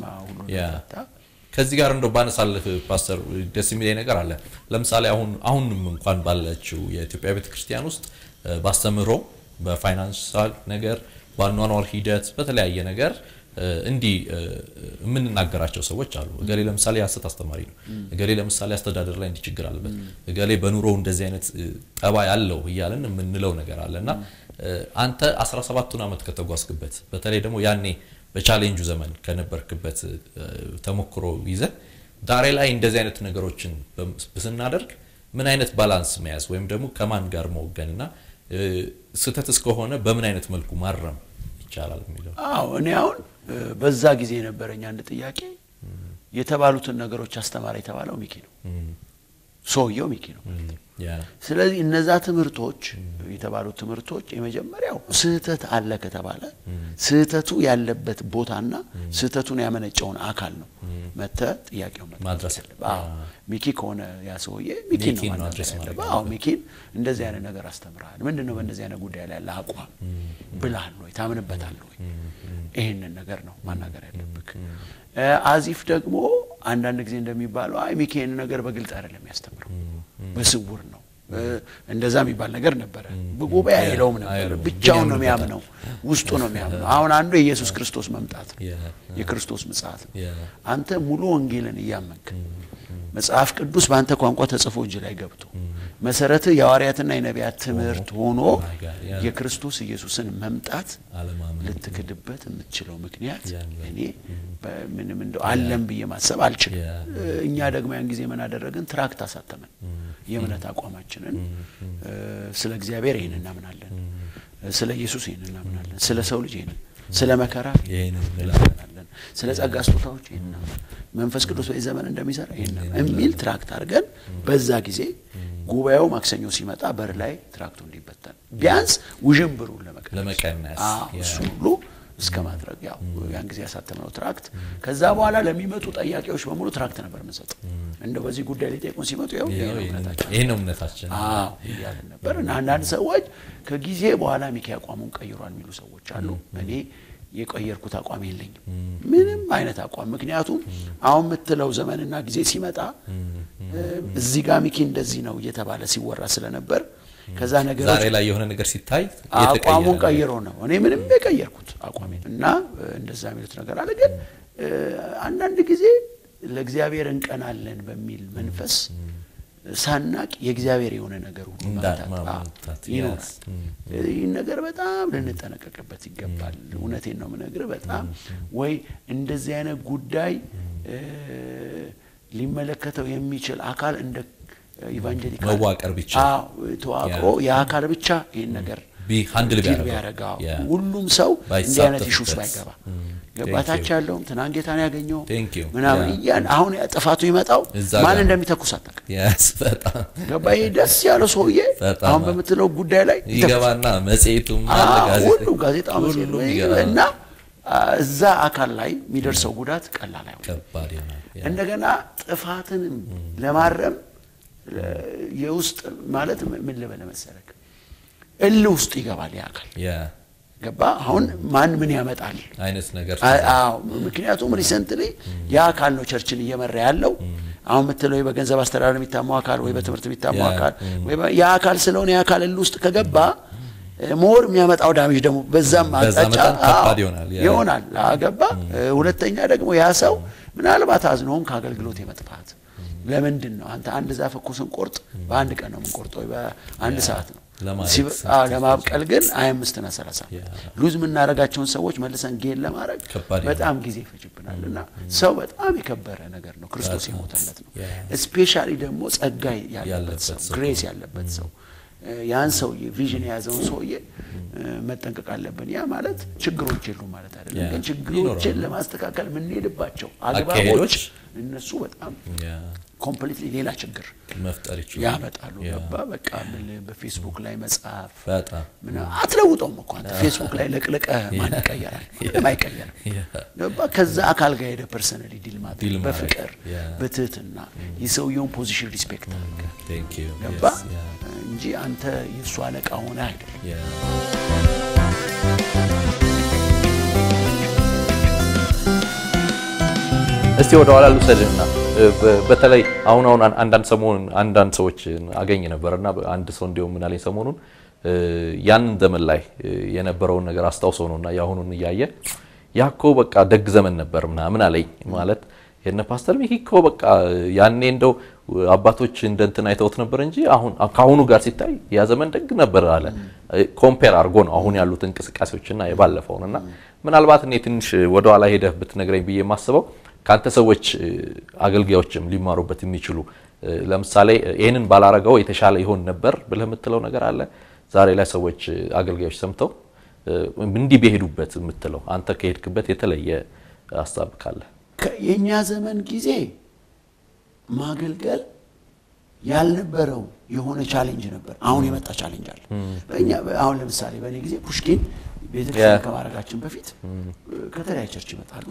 ከዚህ ጋር እንደው ባነሳለፍ ፓስተር ደስ የሚለኝ ነገር አለ ለምሳሌ አሁንም እንኳን ባለችው የኢትዮጵያ ቤተክርስቲያን ውስጥ ባስተምሮ በፋይናንሻል ነገር ባኗኗር ሂደት በተለያየ ነገር እንዲ ምን እናገራቸው ሰዎች አሉ እገሌ ለምሳሌ ያሰት አስተማሪ ነው እገሌ ለምሳሌ አስተዳደር ላይ እንዲ ችግር አለበት እገሌ በኑሮ እንደዚህ አይነት ጠባ ያለው ይያለን ምንለው ነገር አለና አንተ 17 አመት ከተጓዝክበት በተለይ ደግሞ ያኔ በቻሌንጁ ዘመን ከነበርክበት ተሞክሮ ይዘ ዳሬ ላይ እንደዚህ አይነት ነገሮችን በስናደርግ ምን አይነት ባላንስ መያዝ ወይም ደግሞ ከማን ጋር መወገንና ስተት እስከሆነ በምን አይነት መልኩ ማረም ይቻላል የሚለው እኔ አሁን በዛ ጊዜ ነበርኛ አንድ ጥያቄ የተባሉትን ነገሮች አስተማሪ የተባለው ሚኪ ነው ሶዮ ሚኪ ነው ስለዚህ እነዛ ትምህርቶች የተባሉት ትምህርቶች የመጀመሪያው ስህተት አለ ከተባለ ስህተቱ ያለበት ቦታና ስህተቱን ያመነጨውን አካል ነው መተ ጥያቄው ማድረስ ሚኪ ከሆነ ያ ሰውዬ ሚኪ ነው አድሬስ ማለት ሚኪን እንደዚህ አይነት ነገር አስተምራል ምንድነው በእንደዚህ አይነት ጉዳይ ላይ ያለ አቋም ብላል ነው ታምንበታል ነው ይሄንን ነገር ነው ማናገር ያለብክ አዚፍ ደግሞ አንዳንድ ጊዜ እንደሚባለው አይ ሚኪ ይሄን ነገር በግልጽ አይደለም ያስተምረው በስውር ነው እንደዛ የሚባል ነገር ነበር በጉባኤ አይለውም ነበር ብቻውን ነው የሚያምነው ውስጡ ነው የሚያምነው አሁን አንዱ ኢየሱስ ክርስቶስ መምጣት የክርስቶስ ምጽአት አንተ ሙሉ ወንጌልን ያመንክ መጽሐፍ ቅዱስ በአንተ ቋንቋ ተጽፎ እጅ ላይ ገብቶ መሰረተ የሐዋርያትና የነቢያት ትምህርት ሆኖ የክርስቶስ ኢየሱስን መምጣት ልትክድበት የምትችለው ምክንያት እኔ ምንም እንደው ዓለም በየማሰብ አልችልም እኛ ደግሞ ያን ጊዜ ምን አደረግን ትራክት አሳተመን የእምነት አቋማችንን ስለ እግዚአብሔር ይሄን እናምናለን ስለ ኢየሱስ ይሄን እናምናለን ስለ ሰው ልጅ ይሄን ስለ መከራ ይሄን እናምናለን ስለ ጸጋ ስጦታዎች ይሄን መንፈስ ቅዱስ በዘመን እንደሚሰራ ይሄን የሚል ትራክት አድርገን በዛ ጊዜ ጉባኤው ማክሰኞ ሲመጣ በር ላይ ትራክቱ እንዲበተን ቢያንስ ውዥንብሩን ለመቀነስ እሱ ሁሉ እስከ ማድረግ ያው ያን ጊዜ ያሳተመው ትራክት ከዛ በኋላ ለሚመጡ ጠያቂዎች በሙሉ ትራክት ነበር የምንሰጠው እንደው በዚህ ጉዳይ ላይ ጠይቁን ሲመጡ ይሄ ነው እምነታችን ያለ ነበር እና አንዳንድ ሰዎች ከጊዜ በኋላ ሚኪ አቋሙን ቀይሯል የሚሉ ሰዎች አሉ እኔ የቀየርኩት አቋም የለኝም ምንም አይነት አቋም ምክንያቱም አሁን ምትለው ዘመንና ጊዜ ሲመጣ እዚህ ጋር ሚኪ እንደዚህ ነው እየተባለ ሲወራ ስለነበር ከዛ ነገር ዛሬ ላይ የሆነ ነገር ሲታይ አቋሙን ቀይሮ ነው እኔ ምንም የቀየርኩት አቋም እና እንደዛ የሚሉት ነገር አለ ግን አንዳንድ ጊዜ ለእግዚአብሔር እንቀናለን በሚል መንፈስ ሳናቅ የእግዚአብሔር የሆነ ነገር ሁሉ ማጣጣት ይኖራል ይህ ነገር በጣም ልንጠነቀቅበት ይገባል እውነቴን ነው የምነግርህ በጣም ወይ እንደዚህ አይነት ጉዳይ ሊመለከተው የሚችል አካል እንደ ኢቫንጀሊካል መዋቀር ብቻ ተዋቅሮ የአካል ብቻ ይሄን ነገር ሃንድል ቢያረጋው ሁሉም ሰው እንዲህ አይነት ኢሹስ ባይገባ ገባታቻለው ትናንት ጌታን ያገኘው ምናምን ያን አሁን ጥፋቱ ይመጣው ማን እንደሚተኩስ አጣቀ በጣም ገባይ ደስ ያለው ሰውዬ አሁን በመትለው ጉዳይ ላይ ይገባና መጽሔቱም አለ ሁሉ ጋዜጣው መጽሔት እና እዛ አካል ላይ የሚደርሰው ጉዳት ቀላል አይሆንም ከባድ ይሆናል እንደገና ጥፋትን ለማረም የውስጥ ማለት ምን ልበለ መሰለክ ውስጥ ይገባል ያካል ገባ አሁን ማን ምን ያመጣል አይነት ነገር ምክንያቱም ሪሰንትሊ ያካል ነው ቸርችን እየመራ ያለው አሁን ምትለው በገንዘብ አስተዳደር የሚታመው አካል ወይ በትምህርት የሚታመው አካል ወይ ያካል ስለሆነ ያካል ውስጥ ከገባ ሞር የሚያመጣው ዳሜጅ ደግሞ በዛም አጣጫ ይሆናል አገባ ሁለተኛ ደግሞ ያ ሰው ምናልባት አዝኖም ካገልግሎት የመጥፋት ለምንድን ነው አንተ አንድ ዛፍ እኮ ስንቆርጥ በአንድ ቀን ነው የምንቆርጠው በአንድ ሰዓት ነው ለማብቀል ግን 25 እና 30 ሉዝ ምናረጋቸውን ሰዎች መልሰን ጌል ለማድረግ በጣም ጊዜ ይፈጅብናልና ሰው በጣም የከበረ ነገር ነው ክርስቶስ የሞተለት ነው ስፔሻሊ ደግሞ ጸጋይ ያለበት ሰው ግሬስ ያለበት ሰው ያን ሰው ቪዥን ያዘውን ሰውዬ መጠንቀቅ አለብን ያ ማለት ችግሮች የሉ ማለት አይደለም ግን ችግሮችን ለማስተካከል ምን ሄድባቸው አግባቦች እነሱ በጣም ኮምፕሊትሊ ሌላ ችግር መፍጠር ይችላል ያመጣሉ በቃ በፌስቡክ ላይ መጻፍ ምን አትለውጠውም እኮ አንተ ፌስቡክ ላይ ለቅለቀ ማን ይቀየራል ማይቀየር ከዛ አካል ጋር ሄደ ፐርሰናሊ ዲል ማድረግ በፍቅር በትህትና የሰውየውን ፖዚሽን ሪስፔክት አድርገህ ቴንክ ዩ እንጂ አንተ የሱ አለቃ ሆነ አይደል እስቲ ወደ ኋላ ልውሰድና በተለይ አሁን አንዳንድ ሰዎች አገኘ ነበርና አንድ ሰው እንደው ምን አለኝ ሰሞኑን ያን ዘመን ላይ የነበረውን ነገር አስተዋውሶ ነውና ያሁኑን ያያየ ያኮ በቃ ደግ ዘመን ነበርና ምን አለኝ ማለት የነ ፓስተር ሚኪኮ በቃ ያኔ እንደው አባቶች እንደንትና አይተውት ነበር እንጂ አሁን ካሁኑ ጋር ሲታይ ያ ዘመን ደግ ነበር አለ ኮምፔር አርጎ ነው አሁን ያሉት እንቅስቃሴዎችና የባለፈውና ምናልባት እኔ ትንሽ ወደ ኋላ ሄደህ ብትነግረኝ ብዬ ማስበው ካንተ ሰዎች አገልጋዮችም ሊማሩበት የሚችሉ ለምሳሌ ይሄንን ባላረጋው የተሻለ ይሆን ነበር ብለህ የምትለው ነገር አለ ዛሬ ላይ ሰዎች አገልጋዮች ሰምተው እንዲ በሄዱበት የምትለው አንተ ከሄድክበት የተለየ ሐሳብ ካለ የኛ ዘመን ጊዜ ማገልገል ያልነበረው የሆነ ቻሌንጅ ነበር አሁን የመጣ ቻሌንጅ አለ በእኛ አሁን ለምሳሌ በእኔ ጊዜ ፑሽኪን ቤተክርስቲያን ከማረጋችን በፊት ከተለያየ ቸርች ይመጣሉ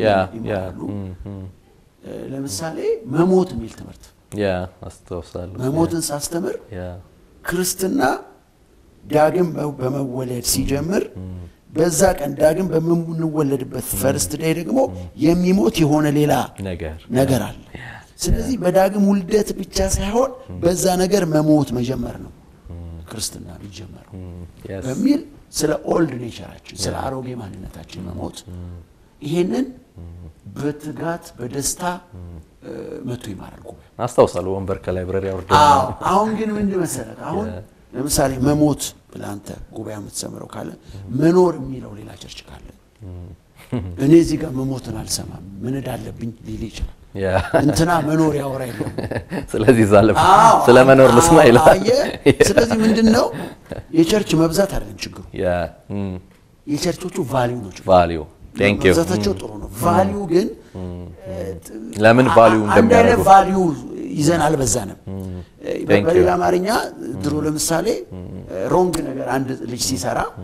ለምሳሌ መሞት የሚል ትምህርት አስተዋውሳለሁ መሞትን ሳስተምር ክርስትና ዳግም በመወለድ ሲጀምር በዛ ቀን ዳግም በመወለድበት ፈርስት ዴይ ደግሞ የሚሞት የሆነ ሌላ ነገር አለ ስለዚህ በዳግም ውልደት ብቻ ሳይሆን በዛ ነገር መሞት መጀመር ነው ክርስትና ቢጀመረው በሚል ስለ ኦልድ ኔቸራችን ስለ አሮጌ ማንነታችን መሞት ይሄንን በትጋት በደስታ መጥቶ ይማራል ጉባኤ አስተዋውሳለሁ ወንበር ከላይብረሪ አውርደው አሁን ግን ምን መሰለህ አሁን ለምሳሌ መሞት ብላንተ ጉባኤ የምትሰምረው ካለ መኖር የሚለው ሌላ ቸርች ካለ እኔ እዚህ ጋር መሞትን አልሰማም ምን እንዳለብኝ ሊል ይችላል እንትና መኖር ያወራ ይለው ስለዚህ ዛለ ስለ መኖር ልስማ ይላል ስለዚህ ምንድነው የቸርች መብዛት አይደለም ችግሩ የቸርቾቹ ቫልዩ ነው ቫልዩ ቴንክ ዩ መብዛታቸው ጥሩ ነው ቫልዩ ግን ለምን ቫልዩ እንደሚያደርጉ ቫልዩ ይዘን አልበዛንም በሌላ አማርኛ ድሮ ለምሳሌ ሮንግ ነገር አንድ ልጅ ሲሰራ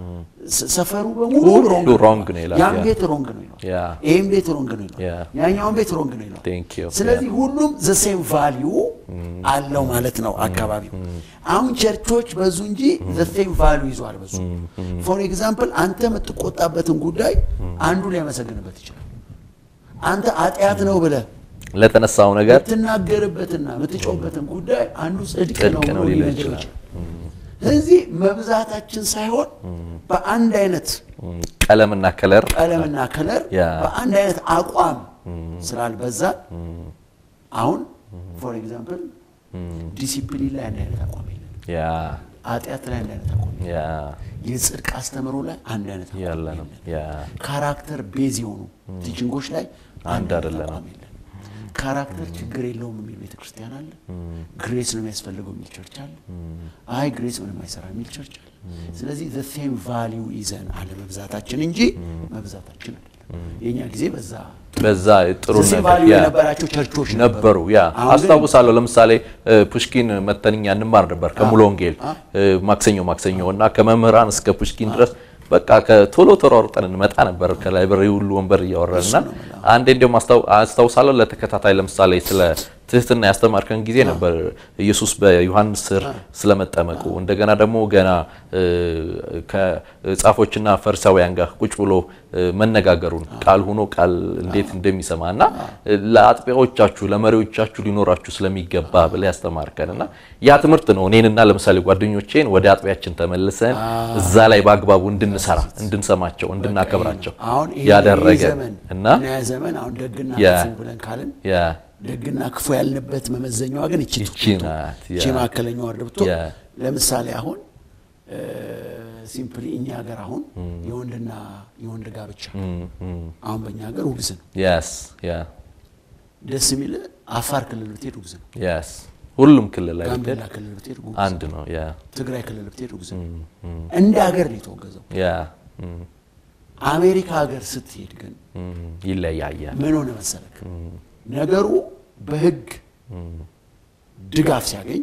ሰፈሩ በሙሉ ሮንግ ነው ይላል ያን ቤት ሮንግ ነው ይላል ይሄን ቤት ሮንግ ነው ይላል ያኛውን ቤት ሮንግ ነው ይላል ስለዚህ ሁሉም the same value አለው ማለት ነው አካባቢው አሁን ቸርቾች በዙ እንጂ the same value ይዟል በዙ for example አንተ የምትቆጣበትን ጉዳይ አንዱ ሊያመሰግንበት ይችላል አንተ አጥያት ነው ብለ ለተነሳው ነገር ትናገርበትና የምትጮህበትን ጉዳይ አንዱ ጽድቅ ነው ሊል ይችላል ስለዚህ መብዛታችን ሳይሆን በአንድ አይነት ቀለምና ከለር በአንድ አይነት አቋም ስላልበዛ አሁን for example ዲሲፕሊን ላይ አንድ አይነት አቋም የለም አጥያት ላይ አንድ አይነት አቋም የጽድቅ አስተምሮ ላይ አንድ አይነት አቋም ካራክተር ቤዝ የሆኑ ቲቺንጎች ላይ አንድ አይደለም ካራክተር ችግር የለውም የሚል ቤተክርስቲያን አለ ግሬስ ነው የሚያስፈልገው የሚል ቸርች አለ አይ ግሬስ ምንም አይሰራ የሚል ቸርች አለ ስለዚህ the same value ይዘን አለ መብዛታችን እንጂ መብዛታችን አይደለም የኛ ጊዜ በዛ ጥሩ ነገር የነበራቸው ቸርቾች ነበሩ አስተዋውሳለሁ ለምሳሌ ፑሽኪን መተንኛ እንማር ነበር ከሙሉ ወንጌል ማክሰኞና ከመምህራን እስከ ፑሽኪን ድረስ በቃ ከቶሎ ተሯሩጠን እንመጣ ነበር ከላይብረሪ ሁሉ ወንበር ያወራልና አንዴ እንደም አስተዋውሳለሁ ለተከታታይ ለምሳሌ ስለ ትህትና ያስተማርከን ጊዜ ነበር ኢየሱስ በዮሐንስ ስር ስለመጠመቁ እንደገና ደግሞ ገና ከጻፎችና ፈሪሳውያን ጋር ቁጭ ብሎ መነጋገሩን ቃል ሆኖ ቃል እንዴት እንደሚሰማና ለአጥቢያዎቻችሁ ለመሪዎቻችሁ ሊኖራችሁ ስለሚገባ ብለ ያስተማርከንና ያ ትምህርት ነው እኔንና ለምሳሌ ጓደኞቼን ወደ አጥቢያችን ተመልሰን እዛ ላይ በአግባቡ እንድንሰራ እንድንሰማቸው እንድናከብራቸው ያደረገ እና ያ ዘመን አሁን ደግና ክፉ ብለን ካልን ደግና ክፉ ያልነበት መመዘኛዋ ግን እቺ ማከለኛው ወርድብቶ ለምሳሌ አሁን ሲምፕሊ እኛ ሀገር አሁን የወንድ ጋብቻ አሁን በእኛ ሀገር ውግዝ ነው ደስ የሚል አፋር ክልል ብትሄድ ውግዝ ነው ሁሉም ክልል ላይ ብትሄድ አንድ ነው ትግራይ ክልል ብትሄድ ውግዝ ነው እንደ ሀገር ነው የተወገዘው አሜሪካ ሀገር ስትሄድ ግን ይለያያል ምን ሆነ መሰለክ ነገሩ በህግ ድጋፍ ሲያገኝ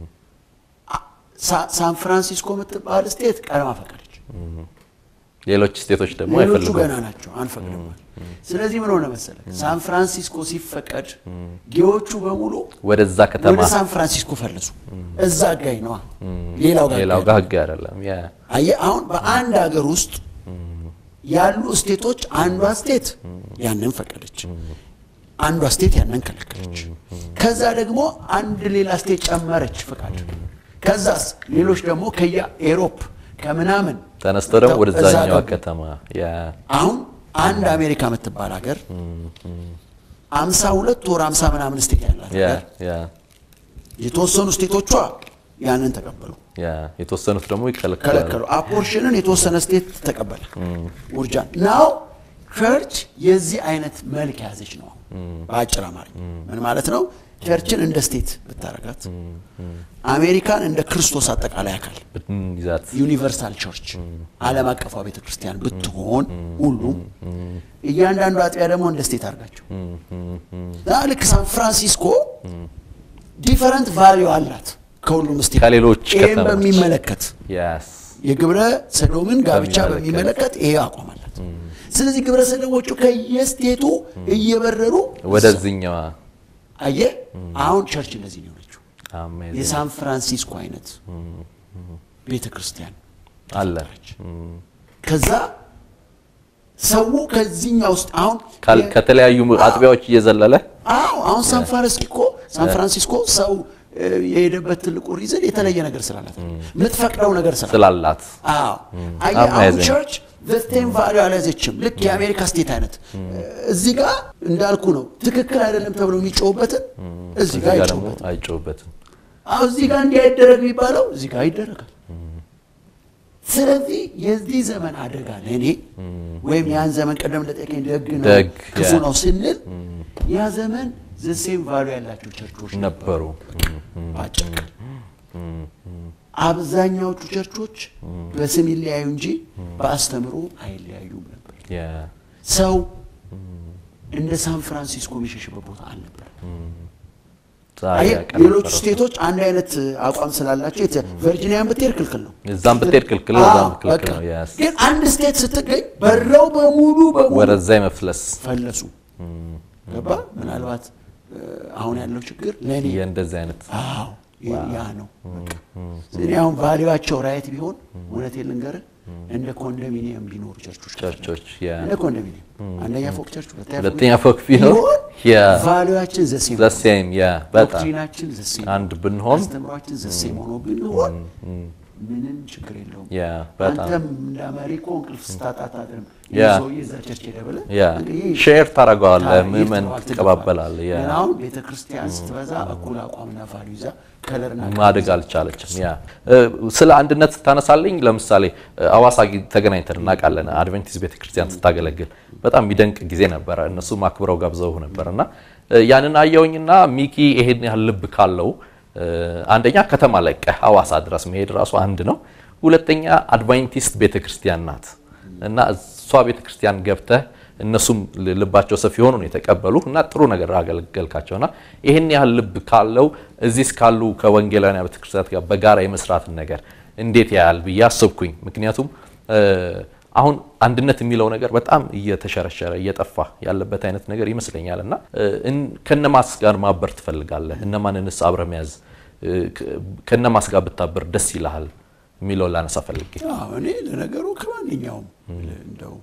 ሳን ፍራንሲስኮ የምትባል ስቴት ቀድማ ፈቀደች ሌሎች ስቴቶች ደግሞ አይፈልጉም ገና ናቸው አንፈቅድም ስለዚህ ምን ሆነ መሰለክ ሳን ፍራንሲስኮ ሲፈቀድ ጌዎቹ በሙሉ ወደዛ ከተማ ወደ ሳን ፍራንሲስኮ ፈለሱ እዛ ጋይ ነው ሌላው ጋር ህግ አይደለም አሁን በአንድ ሀገር ውስጥ ያሉ ስቴቶች አንዷ ስቴት ያንን ፈቀደች አንዷ ስቴት ያንን ከለከለች ከዛ ደግሞ አንድ ሌላ ስቴት ጨመረች ፈቃድ ከዛስ ሌሎች ደግሞ ከየአውሮፓ ከመናምን ተነስተው ደግሞ ወደዛኛው ከተማ አሁን አንድ አሜሪካ የምትባል ሀገር 52 ወር 50 ምናምን ስቴት ያላት የተወሰኑ ስቴቶቿ ያንን ተቀበሉ የተወሰኑት ደግሞ ይከለከሉ አፖርሽንን የተወሰነ ስቴት ተቀበለ ወርጃን ናው ቸርች የዚህ አይነት መልክ ያዘች ነው ባጭራ ማለት ምን ማለት ነው ቸርችን እንደ ስቴት ብታረጋት አሜሪካን እንደ ክርስቶስ አጠቃላይ አካል ይዛት ዩኒቨርሳል ቸርች ዓለም አቀፍ ቤተክርስቲያን ብትሆን ሁሉ እያንዳንዱ አጥቢያ ደግሞ እንደ ስቴት አርጋቸው ዳልክ ሳን ፍራንሲስኮ ዲፈረንት ቫልዩ አላት ከሁሉም ስቴት ከሌሎች ከተሞች በሚመለከት የግብረ ሰዶምን ጋብቻ በሚመለከት ይሄ አቋማላት ስለዚህ ግብረ ሰዶሞቹ ከየስቴቱ እየበረሩ ወደዚህኛው አየ አሁን ቸርች እንደዚህ ነው ልጅ የሳን ፍራንሲስኮ አይነት ቤተክርስቲያን አለች ከዛ ሰው ከዚህኛው ውስጥ አሁን ከተለያዩ አጥቢያዎች እየዘለለ አሁን ሳን ፍራንሲስኮ ሰው የሄደበት ትልቁ ሪዝን የተለየ ነገር ስላላት ምትፈቅደው ነገር ስላላት አሁን ቸርች the same value አላዘችም ልክ የአሜሪካ ስቴት አይነት እዚህ ጋር እንዳልኩ ነው ትክክል አይደለም ተብሎ የሚጮህበትን እዚህ ጋር አይጮህበትም እዚህ ጋር እንዲያደረግ የሚባለው እዚህ ጋር ይደረጋል ስለዚህ የዚህ ዘመን አደጋ ለኔ ወይም ያን ዘመን ቀደም ለጠቀኝ ደግ ነው ክፉ ነው ስንል ያ ዘመን the same value ያላቸው ቸርቾች ነበሩ አጭቅ አብዛኛዎቹ ቸርቾች በስም ይለያዩ እንጂ በአስተምሮ አይለያዩም ነበር ሰው እንደ ሳን ፍራንሲስኮ የሚሸሽበት ቦታ አልነበር ሌሎች ስቴቶች አንድ አይነት አቋም ስላላቸው ቨርጂኒያን ብትሄድ ክልክል ነው እዛም ብትሄድ ክልክል ነው እዛም ክልክል ነው ያስ ግን አንድ ስቴት ስትገኝ በረው በሙሉ ወረዛ ይመፍለስ ፈለሱ ገባ ምናልባት አሁን ያለው ችግር ለኔ የእንደዚህ አይነት ያ ነው በቃ ስለዚህ አሁን ቫልዩአቸው ራይት ቢሆን እውነቴን ልንገርህ እንደ ኮንዶሚኒየም ቢኖር ቸርቾች ያ እንደ ኮንዶሚኒየም አንደኛ ፎቅ ቸርች ሁለተኛ ፎቅ ቢኖር ያ ቫልዩአችን ዘሴም ያ በጣም ዶክትሪናችን ዘሴም አንድ ብንሆን አስተምሯችን ዘሴም ሆኖ ቢሆን ምንም ችግር የለውም ያ በጣም አንተም እንደ አሜሪካ እንቅልፍ ስታጣጣም ይዞ የዛ ቸርች ሄደበለ ያ ሼር ታረጋዋለህ ምመን ትቀባበላለህ ያ አሁን ቤተክርስቲያን ስትበዛ እኩል አቋምና ቫልዩ ይዛ ከለርና ማደግ አልቻለችም ያ ስለ አንድነት ታነሳለኝ ለምሳሌ አዋሳ ተገናኝተን እናቃለን አድቬንቲስት ቤተክርስቲያን ስታገለግል በጣም የሚደንቅ ጊዜ ነበር እነሱ ማክብረው ጋብዘው ነበርና ያንን አየውኝና ሚኪ ይሄን ያህል ልብ ካለው አንደኛ ከተማ ለቀ አዋሳ ድረስ መሄድ ራሱ አንድ ነው ሁለተኛ አድቬንቲስት ቤተክርስቲያን ናት እና እሷ ቤተክርስቲያን ገብተህ እነሱም ልባቸው ሰፊ ሆኖ ነው የተቀበሉ እና ጥሩ ነገር አገልገልካቸውና ይሄን ያህል ልብ ካለው እዚስ ካሉ ከወንጌላውያን ቤተክርስቲያናት ጋር በጋራ የመስራት ነገር እንዴት ያያል በያሰብኩኝ ምክንያቱም አሁን አንድነት የሚለው ነገር በጣም እየተሸረሸረ እየጠፋ ያለበት አይነት ነገር ይመስለኛልና ከነማስ ጋር ማበር ትፈልጋለህ እነማንንስ አብረ መያዝ ከነማስ ጋር ብታበር ደስ ይላል የሚለው ላነሳ ፈልጌ እኔ ለነገሩ ከማንኛውም እንደው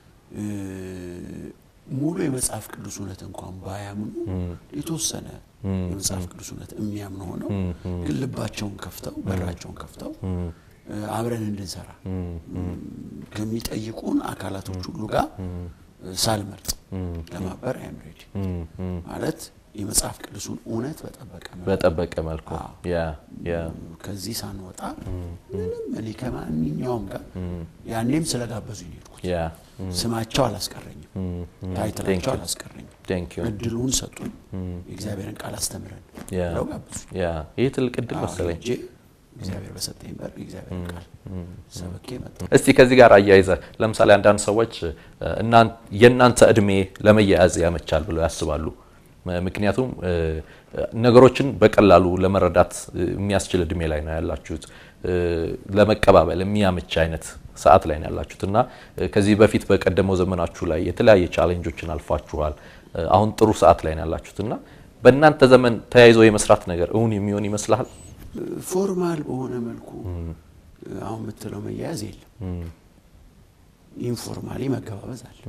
ሙሉ የመጽሐፍ ቅዱስ እውነት እንኳን ባያምኑ የተወሰነ የመጽሐፍ ቅዱስ እውነት የሚያምኑ ሆነው ግን ልባቸውን ከፍተው በራቸውን ከፍተው አብረን እንድንሰራ ከሚጠይቁን አካላቶች ሁሉ ጋር ሳልመርጥ ለማበር አይምሬድ ማለት የመጽሐፍ ቅዱስን እውነት በጠበቀ መልኩ ያ ከዚህ ሳንወጣ ምንም እኔ ከማንኛውም ጋር ያኔም ስለጋበዙኝ ሄድኩት ያ ስማቸው አላስቀረኝም ታይትላቸው አላስቀረኝም እድሉን ሰጡኝ የእግዚአብሔርን ቃል አስተምረን ነው ጋበዙኝ ያ ይሄ ትልቅ እድል መሰለኝ እግዚአብሔር በሰጠኝ በር እግዚአብሔርን ቃል ሰበኬ መጣ እስቲ ከዚህ ጋር አያይዘ ለምሳሌ አንዳንድ ሰዎች የናንተ እድሜ ለመያያዝ ያመቻል ብለው ያስባሉ ምክንያቱም ነገሮችን በቀላሉ ለመረዳት የሚያስችል እድሜ ላይ ነው ያላችሁት ለመቀባበል የሚያመች አይነት ሰዓት ላይ ነው ያላችሁትና ከዚህ በፊት በቀደመው ዘመናችሁ ላይ የተለያየ ቻሌንጆችን አልፋችኋል አሁን ጥሩ ሰዓት ላይ ነው ያላችሁትና በእናንተ ዘመን ተያይዞ የመስራት ነገር እውን የሚሆን ይመስላል ፎርማል በሆነ መልኩ አሁን ምትለው መያያዝ የለም ኢንፎርማሊ መገባበዝ አለ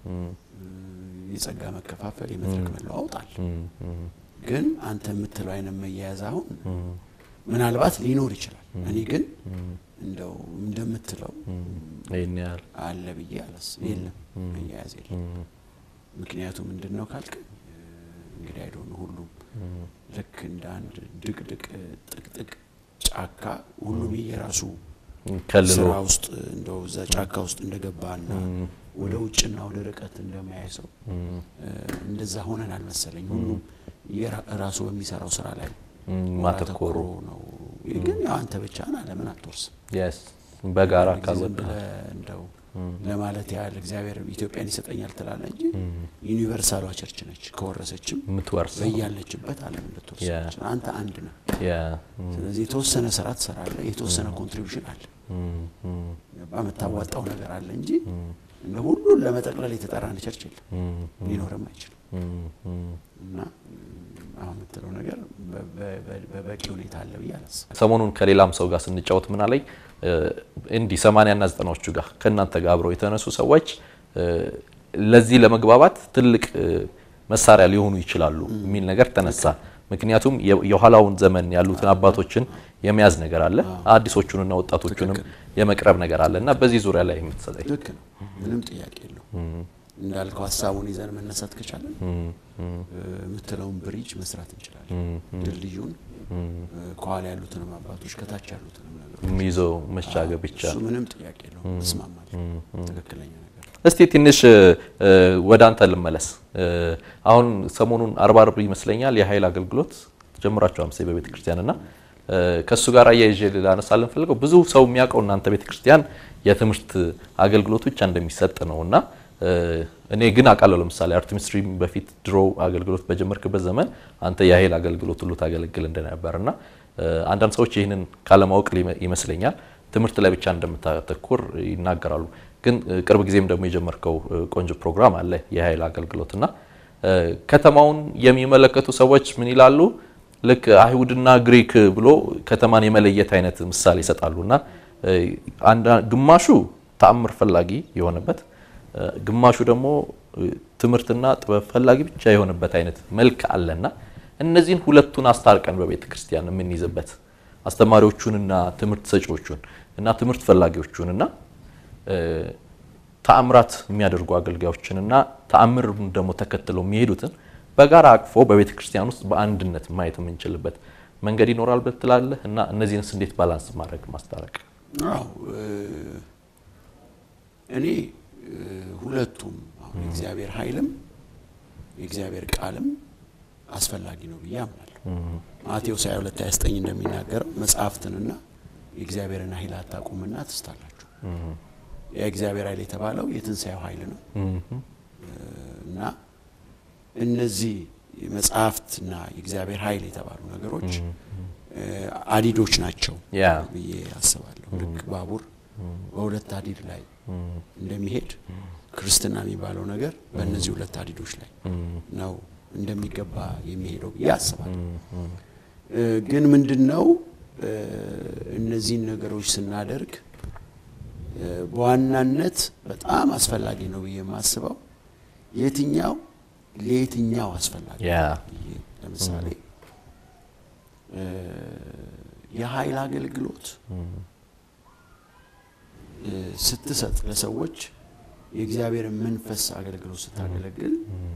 የጸጋ መከፋፈል የመድረክ መለዋወጣል ግን አንተ ምትለው አይነት መያያዝ አሁን ምናልባት ሊኖር ይችላል እኔ ግን እንደው እንደምትለው አይኛል አለ ብዬ አላስብም የለም መያያዝ የለም ምክንያቱም ምንድነው ካልክ እንግዲህ አይዶን ሁሉም ልክ እንደ አንድ ድቅድቅ ጥቅጥቅ ጫካ ሁሉም የራሱ ከልሎ ውስጥ እንደው እዛ ጫካ ውስጥ እንደገባና ወደ ውጭና ወደ ርቀት እንደማያይሰው እንደዛ ሆነን አልመሰለኝ ሁሉም የራሱ በሚሰራው ስራ ላይ ማተኮሩ ነው ግን አንተ ብቻ ና ለምን አትወርስ yes በጋራ ካልወጣ እንደው ለማለት ያህል እግዚአብሔር ኢትዮጵያን ይሰጠኛል ትላለህ እንጂ ዩኒቨርሳሏ ቸርች ነች ከወረሰችም ምትወርስ በያለችበት ዓለም እንድትወርስ አንተ አንድ ነህ ስለዚህ የተወሰነ ስራ ትሰራለህ የተወሰነ ኮንትሪቢዩሽን አለ በመታወጣው ነገር አለ እንጂ እንደ ሁሉ ለመጠቅለል የተጠራን ቸርች የለም ሊኖርም አይችልም እና አሁን ምትለው ነገር በበቂ ሁኔታ አለ ብያለስ ሰሞኑን ከሌላም ሰው ጋር ስንጫወት ምን አለኝ እንዲ 80 እና 90ዎቹ ጋር ከናንተ ጋር አብረው የተነሱ ሰዎች ለዚህ ለመግባባት ትልቅ መሳሪያ ሊሆኑ ይችላሉ የሚል ነገር ተነሳ ምክንያቱም የኋላውን ዘመን ያሉትን አባቶችን የሚያዝ ነገር አለ አዲሶቹንና ወጣቶቹንም የመቅረብ ነገር አለና በዚህ ዙሪያ ላይ የምትሰጠኝ ልክ ነው ምንም ጥያቄ የለውም እንዳልከው ሐሳቡን ይዘን መነሳት ከቻለን ምትለውን ብሪጅ መስራት እንችላለን ድልድዩን ኳላ ያሉትን አባቶች ከታች ያሉትን ነገር ሚዞ መሻገር ብቻ እሱ ምንም ጥያቄ የለውም ተስማማለሁ ትክክለኛ ነገር እስቲ ትንሽ ወደ አንተ ልመለስ አሁን ሰሞኑን 40 ይመስለኛል የኃይል አገልግሎት ጀምራችሁ አምሴ በቤተክርስቲያንና ከሱ ጋር አያይዤ ላነሳለን ፈልገው ብዙ ሰው የሚያውቀው እናንተ ቤተክርስቲያን የትምህርት አገልግሎት ብቻ እንደሚሰጥ ነውና እኔ ግን አቃለው ለምሳሌ አርት ሚኒስትሪ በፊት ድሮ አገልግሎት በጀመርክበት ዘመን አንተ የኃይል አገልግሎት ሁሉ ታገለግል እንደነበርና አንዳንድ ሰዎች ይሄንን ካለማወቅ ይመስለኛል ትምህርት ላይ ብቻ እንደምታተኩር ይናገራሉ ግን ቅርብ ጊዜም ደግሞ የጀመርከው ቆንጆ ፕሮግራም አለ የኃይል አገልግሎትና ከተማውን የሚመለከቱ ሰዎች ምን ይላሉ ልክ አይሁድና ግሪክ ብሎ ከተማን የመለየት አይነት ምሳሌ ይሰጣሉና ግማሹ ተአምር ፈላጊ የሆነበት ግማሹ ደግሞ ትምህርትና ጥበብ ፈላጊ ብቻ የሆነበት አይነት መልክ አለና እነዚህን ሁለቱን አስታርቀን በቤተ ክርስቲያን ምን ይዘበት አስተማሪዎቹንና ትምህርት ሰጪዎቹን እና ትምህርት ፈላጊዎቹንና ተአምራት የሚያደርጉ አገልጋዮችንና ተአምር ደግሞ ተከትለው የሚሄዱትን በጋራ አቅፎ በቤተ ክርስቲያን ውስጥ በአንድነት ማየት የምንችልበት መንገድ ይኖራል ብትላለህ እና እነዚህንስ እንዴት ባላንስ ማድረግ ማስታረቅ አዎ እኔ ሁለቱም የእግዚአብሔር ኃይልም የእግዚአብሔር ቃልም አስፈላጊ ነው ብዬ አምናለሁ ማቴዎስ 22:29 እንደሚናገረው መጽሐፍትንና የእግዚአብሔርን ኃይል አታውቁምና ትስታላችሁ የእግዚአብሔር ኃይል የተባለው የትንሣኤው ኃይል ነው እና እነዚህ መጽሐፍትና የእግዚአብሔር ኃይል የተባሉ ነገሮች አዲዶች ናቸው ብዬ አስባለሁ ልክ ባቡር በሁለት አዲድ ላይ እንደሚሄድ ክርስትና የሚባለው ነገር በእነዚህ ሁለት አዲዶች ላይ ነው እንደሚገባ የሚሄደው ብዬ አስባለሁ ግን ምንድነው እነዚህ ነገሮች ስናደርግ በዋናነት በጣም አስፈላጊ ነው ብዬ የማስበው የትኛው ለየትኛው አስፈላጊ ለምሳሌ የኃይል አገልግሎት ስትሰጥ ለሰዎች የእግዚአብሔር መንፈስ አገልግሎት ስታገለግል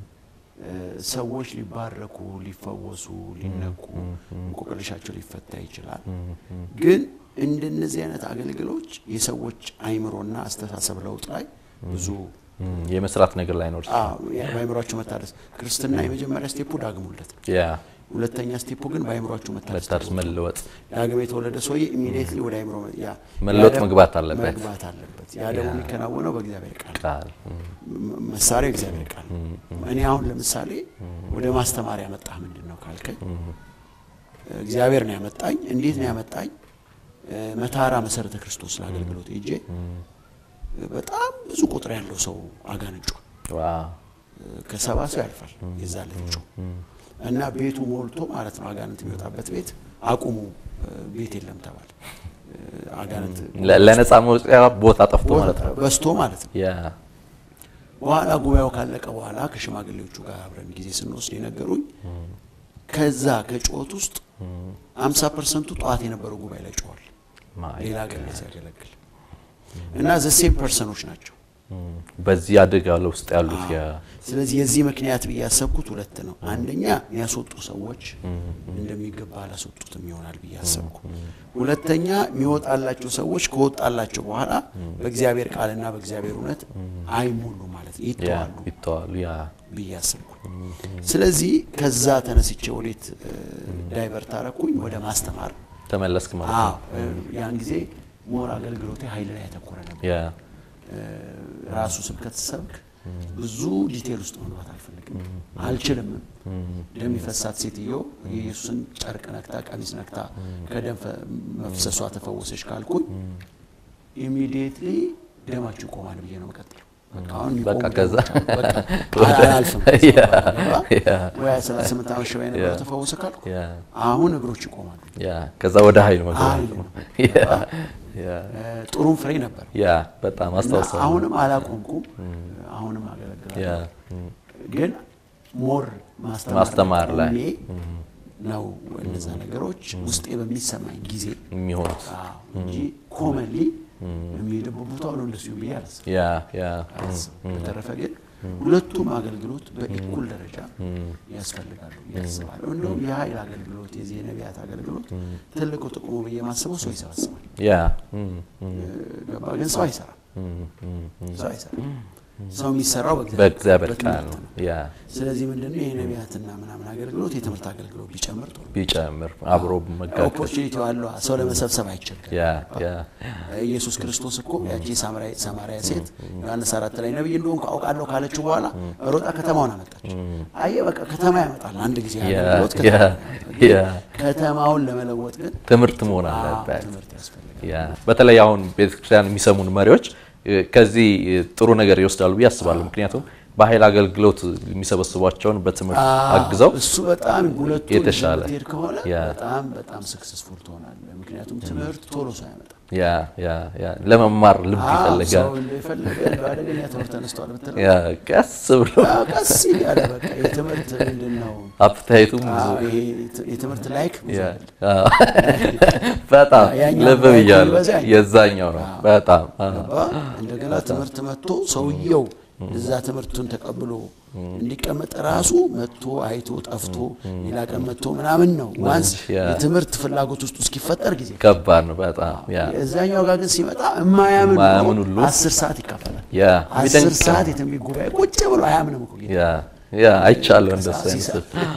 ሰዎች ሊባረኩ ሊፈወሱ ሊነቁ እንቆቅልሻቸው ሊፈታ ይችላል ግን እንደነዚህ አይነት አገልግሎች የሰዎች አይምሮና አስተሳሰብ ለውጥ ላይ ብዙ የመስራት ነገር ላይ ነው ባይምሮአቸው መታደስ ክርስትና የመጀመሪያ ስቴፑ ዳግሙለት ሁለተኛ ስቴፑ ግን ባይምሮአቸው መታደስ መለወጥ ዳግም የተወለደ ሰው ኢሚዲየትሊ ወደ አይምሮ መለወጥ መግባት አለበት ያ ደግሞ የሚከናወነው በእግዚአብሔር ቃል መሳሪያው እግዚአብሔር ቃል እኔ አሁን ለምሳሌ ወደ ማስተማር ያመጣህ ምንድነው ካልከኝ እግዚአብሔር ነው ያመጣኝ እንዴት ነው ያመጣኝ መታራ መሰረተ ክርስቶስ ለአገልግሎት እጄ በጣም ብዙ ቁጥር ያለው ሰው አጋንጮ ከሰባ ሰው ያልፋል የዛለች እና ቤቱ ሞልቶ ማለት ነው አጋንንት የሚወጣበት ቤት አቁሙ ቤት የለም ተባለ አጋንንት ለነፃ መውጫ ቦታ ጠፍቶ ማለት ነው በስቶ ማለት ነው በኋላ ጉባኤው ካለቀ በኋላ ከሽማግሌዎቹ ጋር አብረን ጊዜ ስንወስድ የነገሩኝ ከዛ ከጮት ውስጥ 50% ጧት የነበረው ጉባኤ ላይ ጮዋል ሌላ ገለ ሲያገለግል እና ዘሴም ፐርሰኖች ናቸው በዚህ አደጋ ውስጥ ያሉት ስለዚህ የዚህ ምክንያት በያሰብኩት ሁለት ነው አንደኛ ያስወጡ ሰዎች እንደሚገባ አላስወጡትም ይሆናል በያሰብኩ ሁለተኛ የሚወጣላቸው ሰዎች ከወጣላቸው በኋላ በእግዚአብሔር ቃልና በእግዚአብሔር እውነት አይሞሉ ማለት ይተዋሉ በያሰብኩ ስለዚህ ከዛ ተነስቼ ወዴት ዳይቨርት አረኩኝ ወደ ማስተማር ተመለስክ ማለት ነው ያን ጊዜ ሞር አገልግሎቴ ኃይል ላይ ያተኮረ ነበር ራሱ ስብከት ሰብክ ብዙ ዲቴል ውስጥ መግባት አልፈልግም አልችልም ደም ይፈሳት ሴትዮ ኢየሱስን ጨርቅ ነክታ ቀሚስ ነክታ ከደም መፍሰሷ ተፈወሰች ካልኩኝ ኢሚዲየትሊ ደማችሁ ቆማል ብዬ ነው መቀጠል በቃ ከዛ አልፈም ወይ 38 ዓመት ሸዋይ ነበር ተፈወሰ ካልኩ አሁን እግሮች ይቆማሉ ከዛ ወደ ኃይል መግባት ነው ጥሩ ፍሬ ነበር በጣም አስተዋጽኦ አሁንም አላቆምኩም አሁንም አገለግላለሁ ግን ሞር ማስተማር ላይ ነው እነዛ ነገሮች ውስጤ በሚሰማኝ ጊዜ የሚሆኑት እንጂ ኮመንሊ የሚደቡታው ነው እንደሱ ይያዝ በተረፈ ግን ሁለቱም አገልግሎት በእኩል ደረጃ ያስፈልጋሉ ያስባሉ እንደው የኃይል አገልግሎት የዚህ ነቢያት አገልግሎት ትልቁ ጥቅሙ በየማሰበው ሰው ይሰበስባል ገባ ግን ሰው አይሰራም ሰው የሚሰራው በእግዚአብሔር ቃል ነው ያ ስለዚህ ምንድነው የነቢያትና ምናምን አገልግሎት የትምህርት አገልግሎት ቢጨምር አብሮ መጋገዝ ኦፖርቹኒቲ አለው ሰው ለመሰብሰብ አይችልም ያ ኢየሱስ ክርስቶስ እኮ ያቺ ሳማሪያ ሴት ዮሐንስ 4 ላይ ነብይ እንደሆንኩ አውቃለሁ ካለች በኋላ ሮጣ ከተማውን አመጣች አየ በቃ ከተማ ያመጣል አንድ ጊዜ ያለው ከተማውን ለመለወጥ ግን ትምህርት መሆን አለበት ያ በተለይ አሁን ቤተክርስቲያን የሚሰሙን መሪዎች ከዚህ ጥሩ ነገር ይወስዳሉ ያስባሉ ምክንያቱም በኃይል አገልግሎት የሚሰበስቧቸውን በትምህርት አግዘው እሱ በጣም ሁለቱ የተሻለ ከሆነ በጣም ሰክሰስፉል ትሆናለህ ምክንያቱም ትምህርት ቶሎ ሳይመጣ ያ ለመማር ልብ ይፈልጋል ባደገኛ ትምህርት ተነስቷል በተለይ ያ ቀስ ያለ በቃ የትምህርት ምንድነው አፕታይቱም የትምህርት ላይክ በጣም ልብ ይያል የዛኛው ነው በጣም እንደገና ትምህርት መጥቶ ሰውየው እዛ ትምህርቱን ተቀብሎ እንዲቀመጥ ራሱ መጥቶ አይቶ ጠፍቶ ይላቀም መጥቶ ምናምን ነው ዋንስ የትምህርት ፍላጎት ውስጥ እስኪፈጠር ጊዜ ከባድ ነው በጣም ያ እዛኛው ጋር ግን ሲመጣ የማያምን ሁሉ 10 ሰዓት ይካፈላል ያ 10 ሰዓት የተሚጉባኤ ቁጭ ብሎ አያምንም እኮ ያ አይቻለሁ እንደሰንስ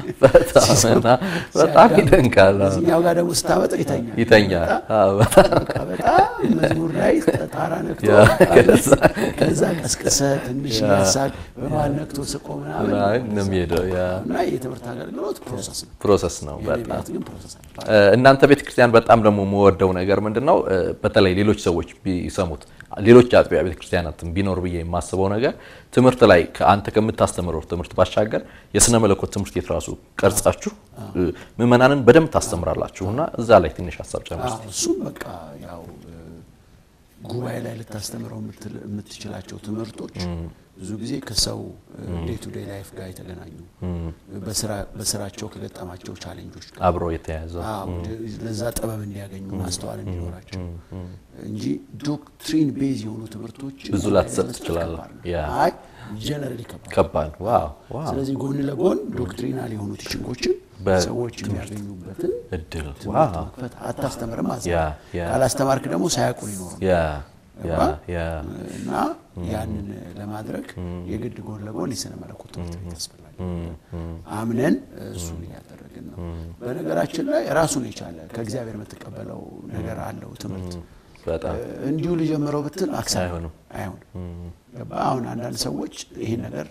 በጣም ይደንቃል እዚህኛው ጋር ደግሞ ስታመጣ ይተኛል በጣም መዝሙር ላይ ታራ ነክቶ ከዛ ቀስቀሰ ትንሽ ያሳቅ በማልነክቶ ስቆ ምናምን ነው የሚሄደው ያ እና የትምህርት አገልግሎት ፕሮሰስ ነው በጣም እናንተ ቤተክርስቲያን በጣም ደግሞ የምወደው ነገር ምንድነው በተለይ ሌሎች ሰዎች ቢሰሙት ሌሎች አጥቢያ ቤተክርስቲያናትም ቢኖር ብዬ የማስበው ነገር ትምህርት ላይ አንተ ከምታስተምረው ትምህርት ባሻገር የስነ መለኮት ትምህርት የትራሱ ቀርጻችሁ ምእመናንን በደንብ ታስተምራላችሁና እዛ ላይ ትንሽ ሐሳብ ጨምሩ እሱ በቃ ያው ጉባኤ ላይ ልታስተምረው የምትችላቸው ትምህርቶች ብዙ ጊዜ ከሰው ዴይ ቱ ዴይ ላይፍ ጋር የተገናኙ በስራቸው ከገጠማቸው ቻሌንጆች አብሮ የተያዘ ለዛ ጥበብ እንዲያገኙ ማስተዋል እንዲኖራቸው እንጂ ዶክትሪን ቤዝ የሆኑ ትምህርቶች ብዙ ላትሰጥ ይችላል ያ አይ ጀነራሊ ከባድ ዋው ስለዚህ ጎን ለጎን ዶክትሪናል የሆኑ ቲቺንጎችን ሰዎች የሚያገኙበትን እድል ዋው አታስተምርም ካላስተማርክ ደግሞ ሳያውቁ ይኖሩ ያ እና ያንን ለማድረግ የግድ ጎን ለጎን የስነ መለኮት ትምህርት ያስፈልጋል አምነን እሱን ያደረግን ነው በነገራችን ላይ ራሱን የቻለ ከእግዚአብሔር የምትቀበለው ነገር አለው ትምህርት በጣም እንዲሁ ልጀምረው ብትል አይሆንም አሁን አንዳንድ ሰዎች ይሄን ነገር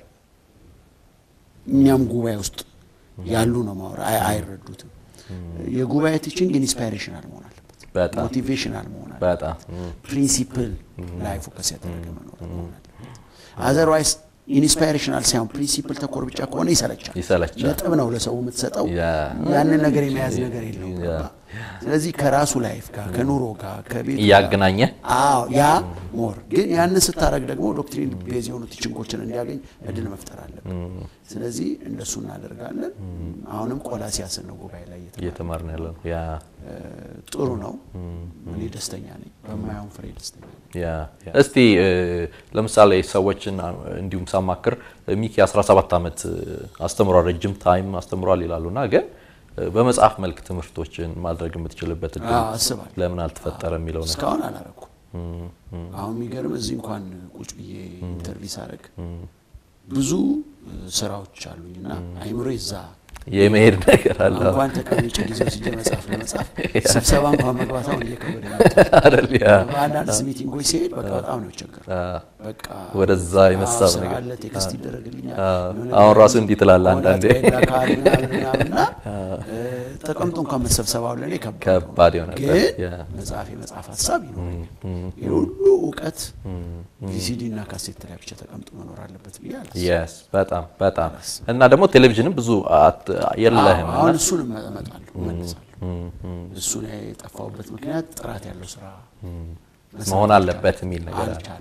እኛም ጉባኤ ውስጥ ያሉ ነው ማወራ አይረዱትም የጉባኤ ቲቺንግ ኢንስፓይሬሽናል መሆን አለበት በጣም ሞቲቬሽናል መሆን አለበት በጣም ፕሪንሲፕል ላይ ፎከስ ያደረገ መኖር አለበት አዘርዋይስ ኢንስፓይሬሽናል ሳይሆን ፕሪንሲፕል ተኮር ብቻ ከሆነ ይሰለቻል ነጥብ ነው ለሰው የምትሰጠው ያንን ነገር የሚያዝ ነገር የለውም ስለዚህ ከራሱ ላይፍ ጋር ከኑሮ ጋር ከቤት ያገናኘ ያ ሞር ግን ያንን ስታረግ ደግሞ ዶክትሪን ቤዝ የሆኑ ቲቺንጎችን እንዲያገኝ እድል መፍጠር አለበት ስለዚህ እንደሱ እናደርጋለን አሁንም ቆላሲያስ ነው ጉባኤ ላይ እየተማርን ያለው ያ ጥሩ ነው እኔ ደስተኛ ነኝ በማያውን ፍሬ ደስተኛ ነኝ ያ እስቲ ለምሳሌ ሰዎችን እንዲሁም ሳማክር ሚኪ 17 አመት አስተምሯል ረጅም ታይም አስተምሯል ይላሉና ግን በመጽሐፍ መልክ ትምህርቶችን ማድረግ የምትችልበት እድል ለምን አልተፈጠረም የሚለው ነው እስካሁን አላረኩም አሁን የሚገርም እዚህ እንኳን ቁጭ ብዬ ኢንተርቪው ሳረግ ብዙ ስራዎች አሉኝና አይምሮ ይዛ የመሄድ ነገር አለ እንኳን ተቀምጬ ጊዜው ሲጀ መጽሐፍ ለመጻፍ ስብሰባ እንኳን መግባታው እየከበደኝ አይደል ያ አንዳንድ ሚቲንጎች ሲሄድ በቃ በጣም ነው ቸገር በቃ ወደዛ የመሳብ ነገር አለ ቴክስት ይደረግልኛል አሁን ራሱ እንዲህ ትላለህ አንዳንዴ ተቀምጦ እንኳን መሰብሰባው ለኔ ከባድ ይሆናል ግን መጽሐፍ ሐሳብ ይኖር የሁሉ ዕውቀት ቪሲዲ እና ካሴት ላይ ብቻ ተቀምጦ መኖር አለበት ብያለሁ yes በጣም እና ደግሞ ቴሌቪዥንም ብዙ የለህም አሁን እሱን እመጣለሁ መልሳለሁ እሱን የጠፋውበት ምክንያት ጥራት ያለው ስራ መሆን አለበት የሚል ነገር አለ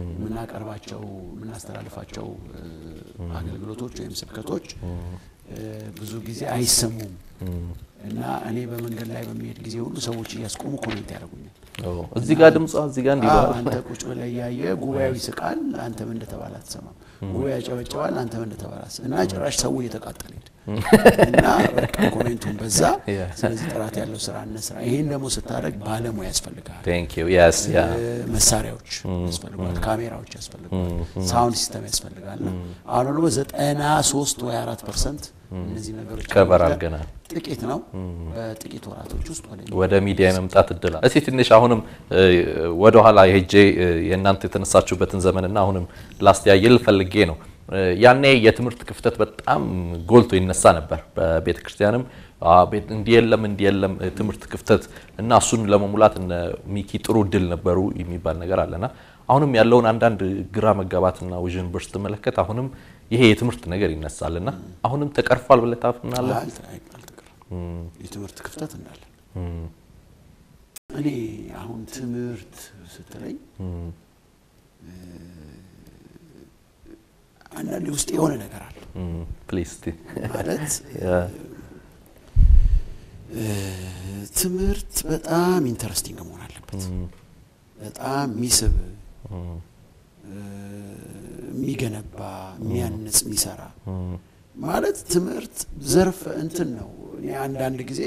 ምናስተላልፋቸው አገልግሎቶች ወይም ስብከቶች ብዙ ጊዜ አይሰሙም እና እኔ በመንገድ ላይ በሚሄድ ጊዜ ሁሉ ሰዎች እያስቆሙ ኮሜንት ያደርጉኛል እዚህ ጋር ድምጽ እዚህ ጋር እንዲባል አንተ ቁጭ ብለህ ያየ ጉባኤው ይስቃል አንተ ምን እንደተባለ አትሰማም ጉባኤው ያጨበጨባል አንተ ምን እንደተባለ እና ጭራሽ ሰው እየተቃጠለ ሄደ እና በቃ ኮሜንቱን በዛ ስለዚህ ጥራት ያለው ስራ እንስራ ይሄን ደግሞ ስታደርግ ባለሙያ ያስፈልጋል thank you yes መሳሪያዎች ያስፈልጋል ካሜራዎች ያስፈልጋል ሳውንድ ሲስተም ያስፈልጋል አሁን ደግሞ 93 ወይ 4% እነዚህ ነገሮች ከበር አድርገናል ጥቂት ነው በጥቂት ወራቶች ውስጥ ወደ ሚዲያ መምጣት እድላል እስቲ ትንሽ አሁንም ወደ ኋላ ሄጄ የእናንተ የተነሳችሁበትን ዘመንና አሁንም ላስተያየል ፈልጌ ነው ያኔ የትምህርት ክፍተት በጣም ጎልቶ ይነሳ ነበር በቤተክርስቲያንም እንዲየለም ትምህርት ክፍተት እና እሱን ለመሙላት እነ ሚኪ ጥሩ ድል ነበሩ የሚባል ነገር አለና አሁንም ያለውን አንዳንድ ግራ መጋባትና ውዥን በርስ ተመለከተ አሁንም ይሄ የትምህርት ነገር ይነሳልና አሁንም ተቀርፏል ብለህ ታምናለህ የትምህርት ክፍተት እንዳለ እኔ አሁን ትምህርት ስትለኝ አንዳንዴ ውስጥ የሆነ ነገር አለ ፕሊዝ ማለት ትምህርት በጣም ኢንተረስቲንግ መሆን አለበት በጣም ሚስብ የሚገነባ የሚያንጽ የሚሰራ ማለት ትምህርት ዘርፍ እንትን ነው እኔ አንዳንድ ጊዜ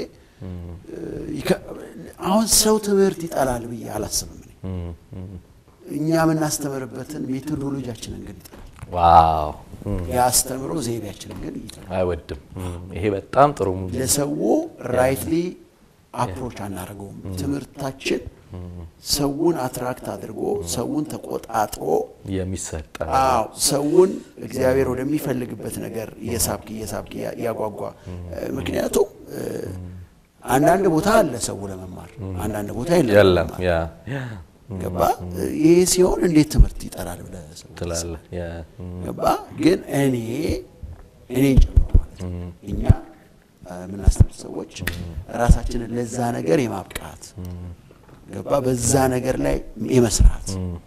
አሁን ሰው ትምህርት ይጣላል ብዬ አላስብም እኛ ምናስተምርበትን ሜቶዶሎጂያችንን ግን ይጣላል ዋው ያስተምሮ ዘይቤያችንን ግን ይጣላል አይወድም ይሄ በጣም ጥሩ ለሰው ራይትሊ አፕሮች አናረጋውም ትምህርታችን ሰውን አትራክት አድርጎ ሰውን ተቆጣጥሮ የሚሰጣ ሰውን እግዚአብሔር ወደሚፈልግበት ነገር የሳብክ ያጓጓ ምክንያቱም አንዳንድ ቦታ አለ ሰው ለመማር አንዳንድ ቦታ የለም ያ ገባ ይሄ ሲሆን እንዴት ትምህርት ይጠራል ብለ ሰው ትላለ ያ ገባ ግን እኔ ጨምሮ ማለት እኛ ምናስተምር ሰዎች ራሳችንን ለዛ ነገር የማብቃት ገባ በዛ ነገር ላይ የመስራት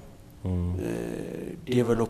ዴቨሎፕ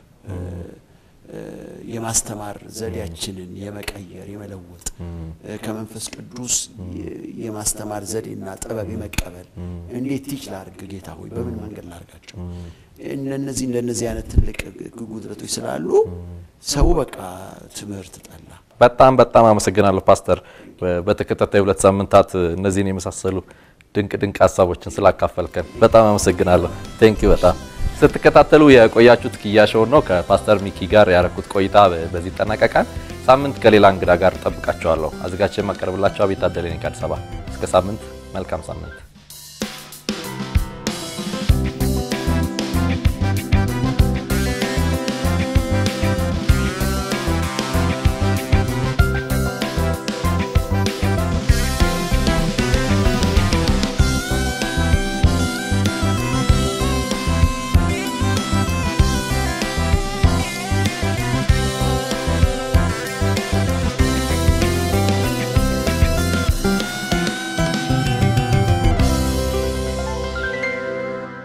የማስተማር ዘዴያችንን የመቀየር የመለወጥ ከመንፈስ ቅዱስ የማስተማር ዘዴና ጥበብ የመቀበል እንዴት ይችላል ጌታ ሆይ በምን መንገድ ላርጋቸው እንደነዚህ አይነት ትልቅ ጉድለቶች ስላሉ ሰው በቃ ትምህርት ጠላ በጣም አመሰግናለሁ ፓስተር በተከታታይ 2 ሳምንታት እነዚህን የመሳሰሉ ድንቅ ሐሳቦችን ስላካፈልከን በጣም አመሰግናለሁ ቴንክ ዩ በጣም ስትከታተሉ የቆያችሁት ኪያሾው ነው ከፓስተር ሚኪ ጋር ያረኩት ቆይታ በዚህ ተጠናቀቀ ሳምንት ከሌላ እንግዳ ጋር ተጠብቃችኋለሁ አዘጋጅቼ ማቀርብላችሁ አቤት አደለኝ ከአዲስ አበባ እስከ ሳምንት መልካም ሳምንት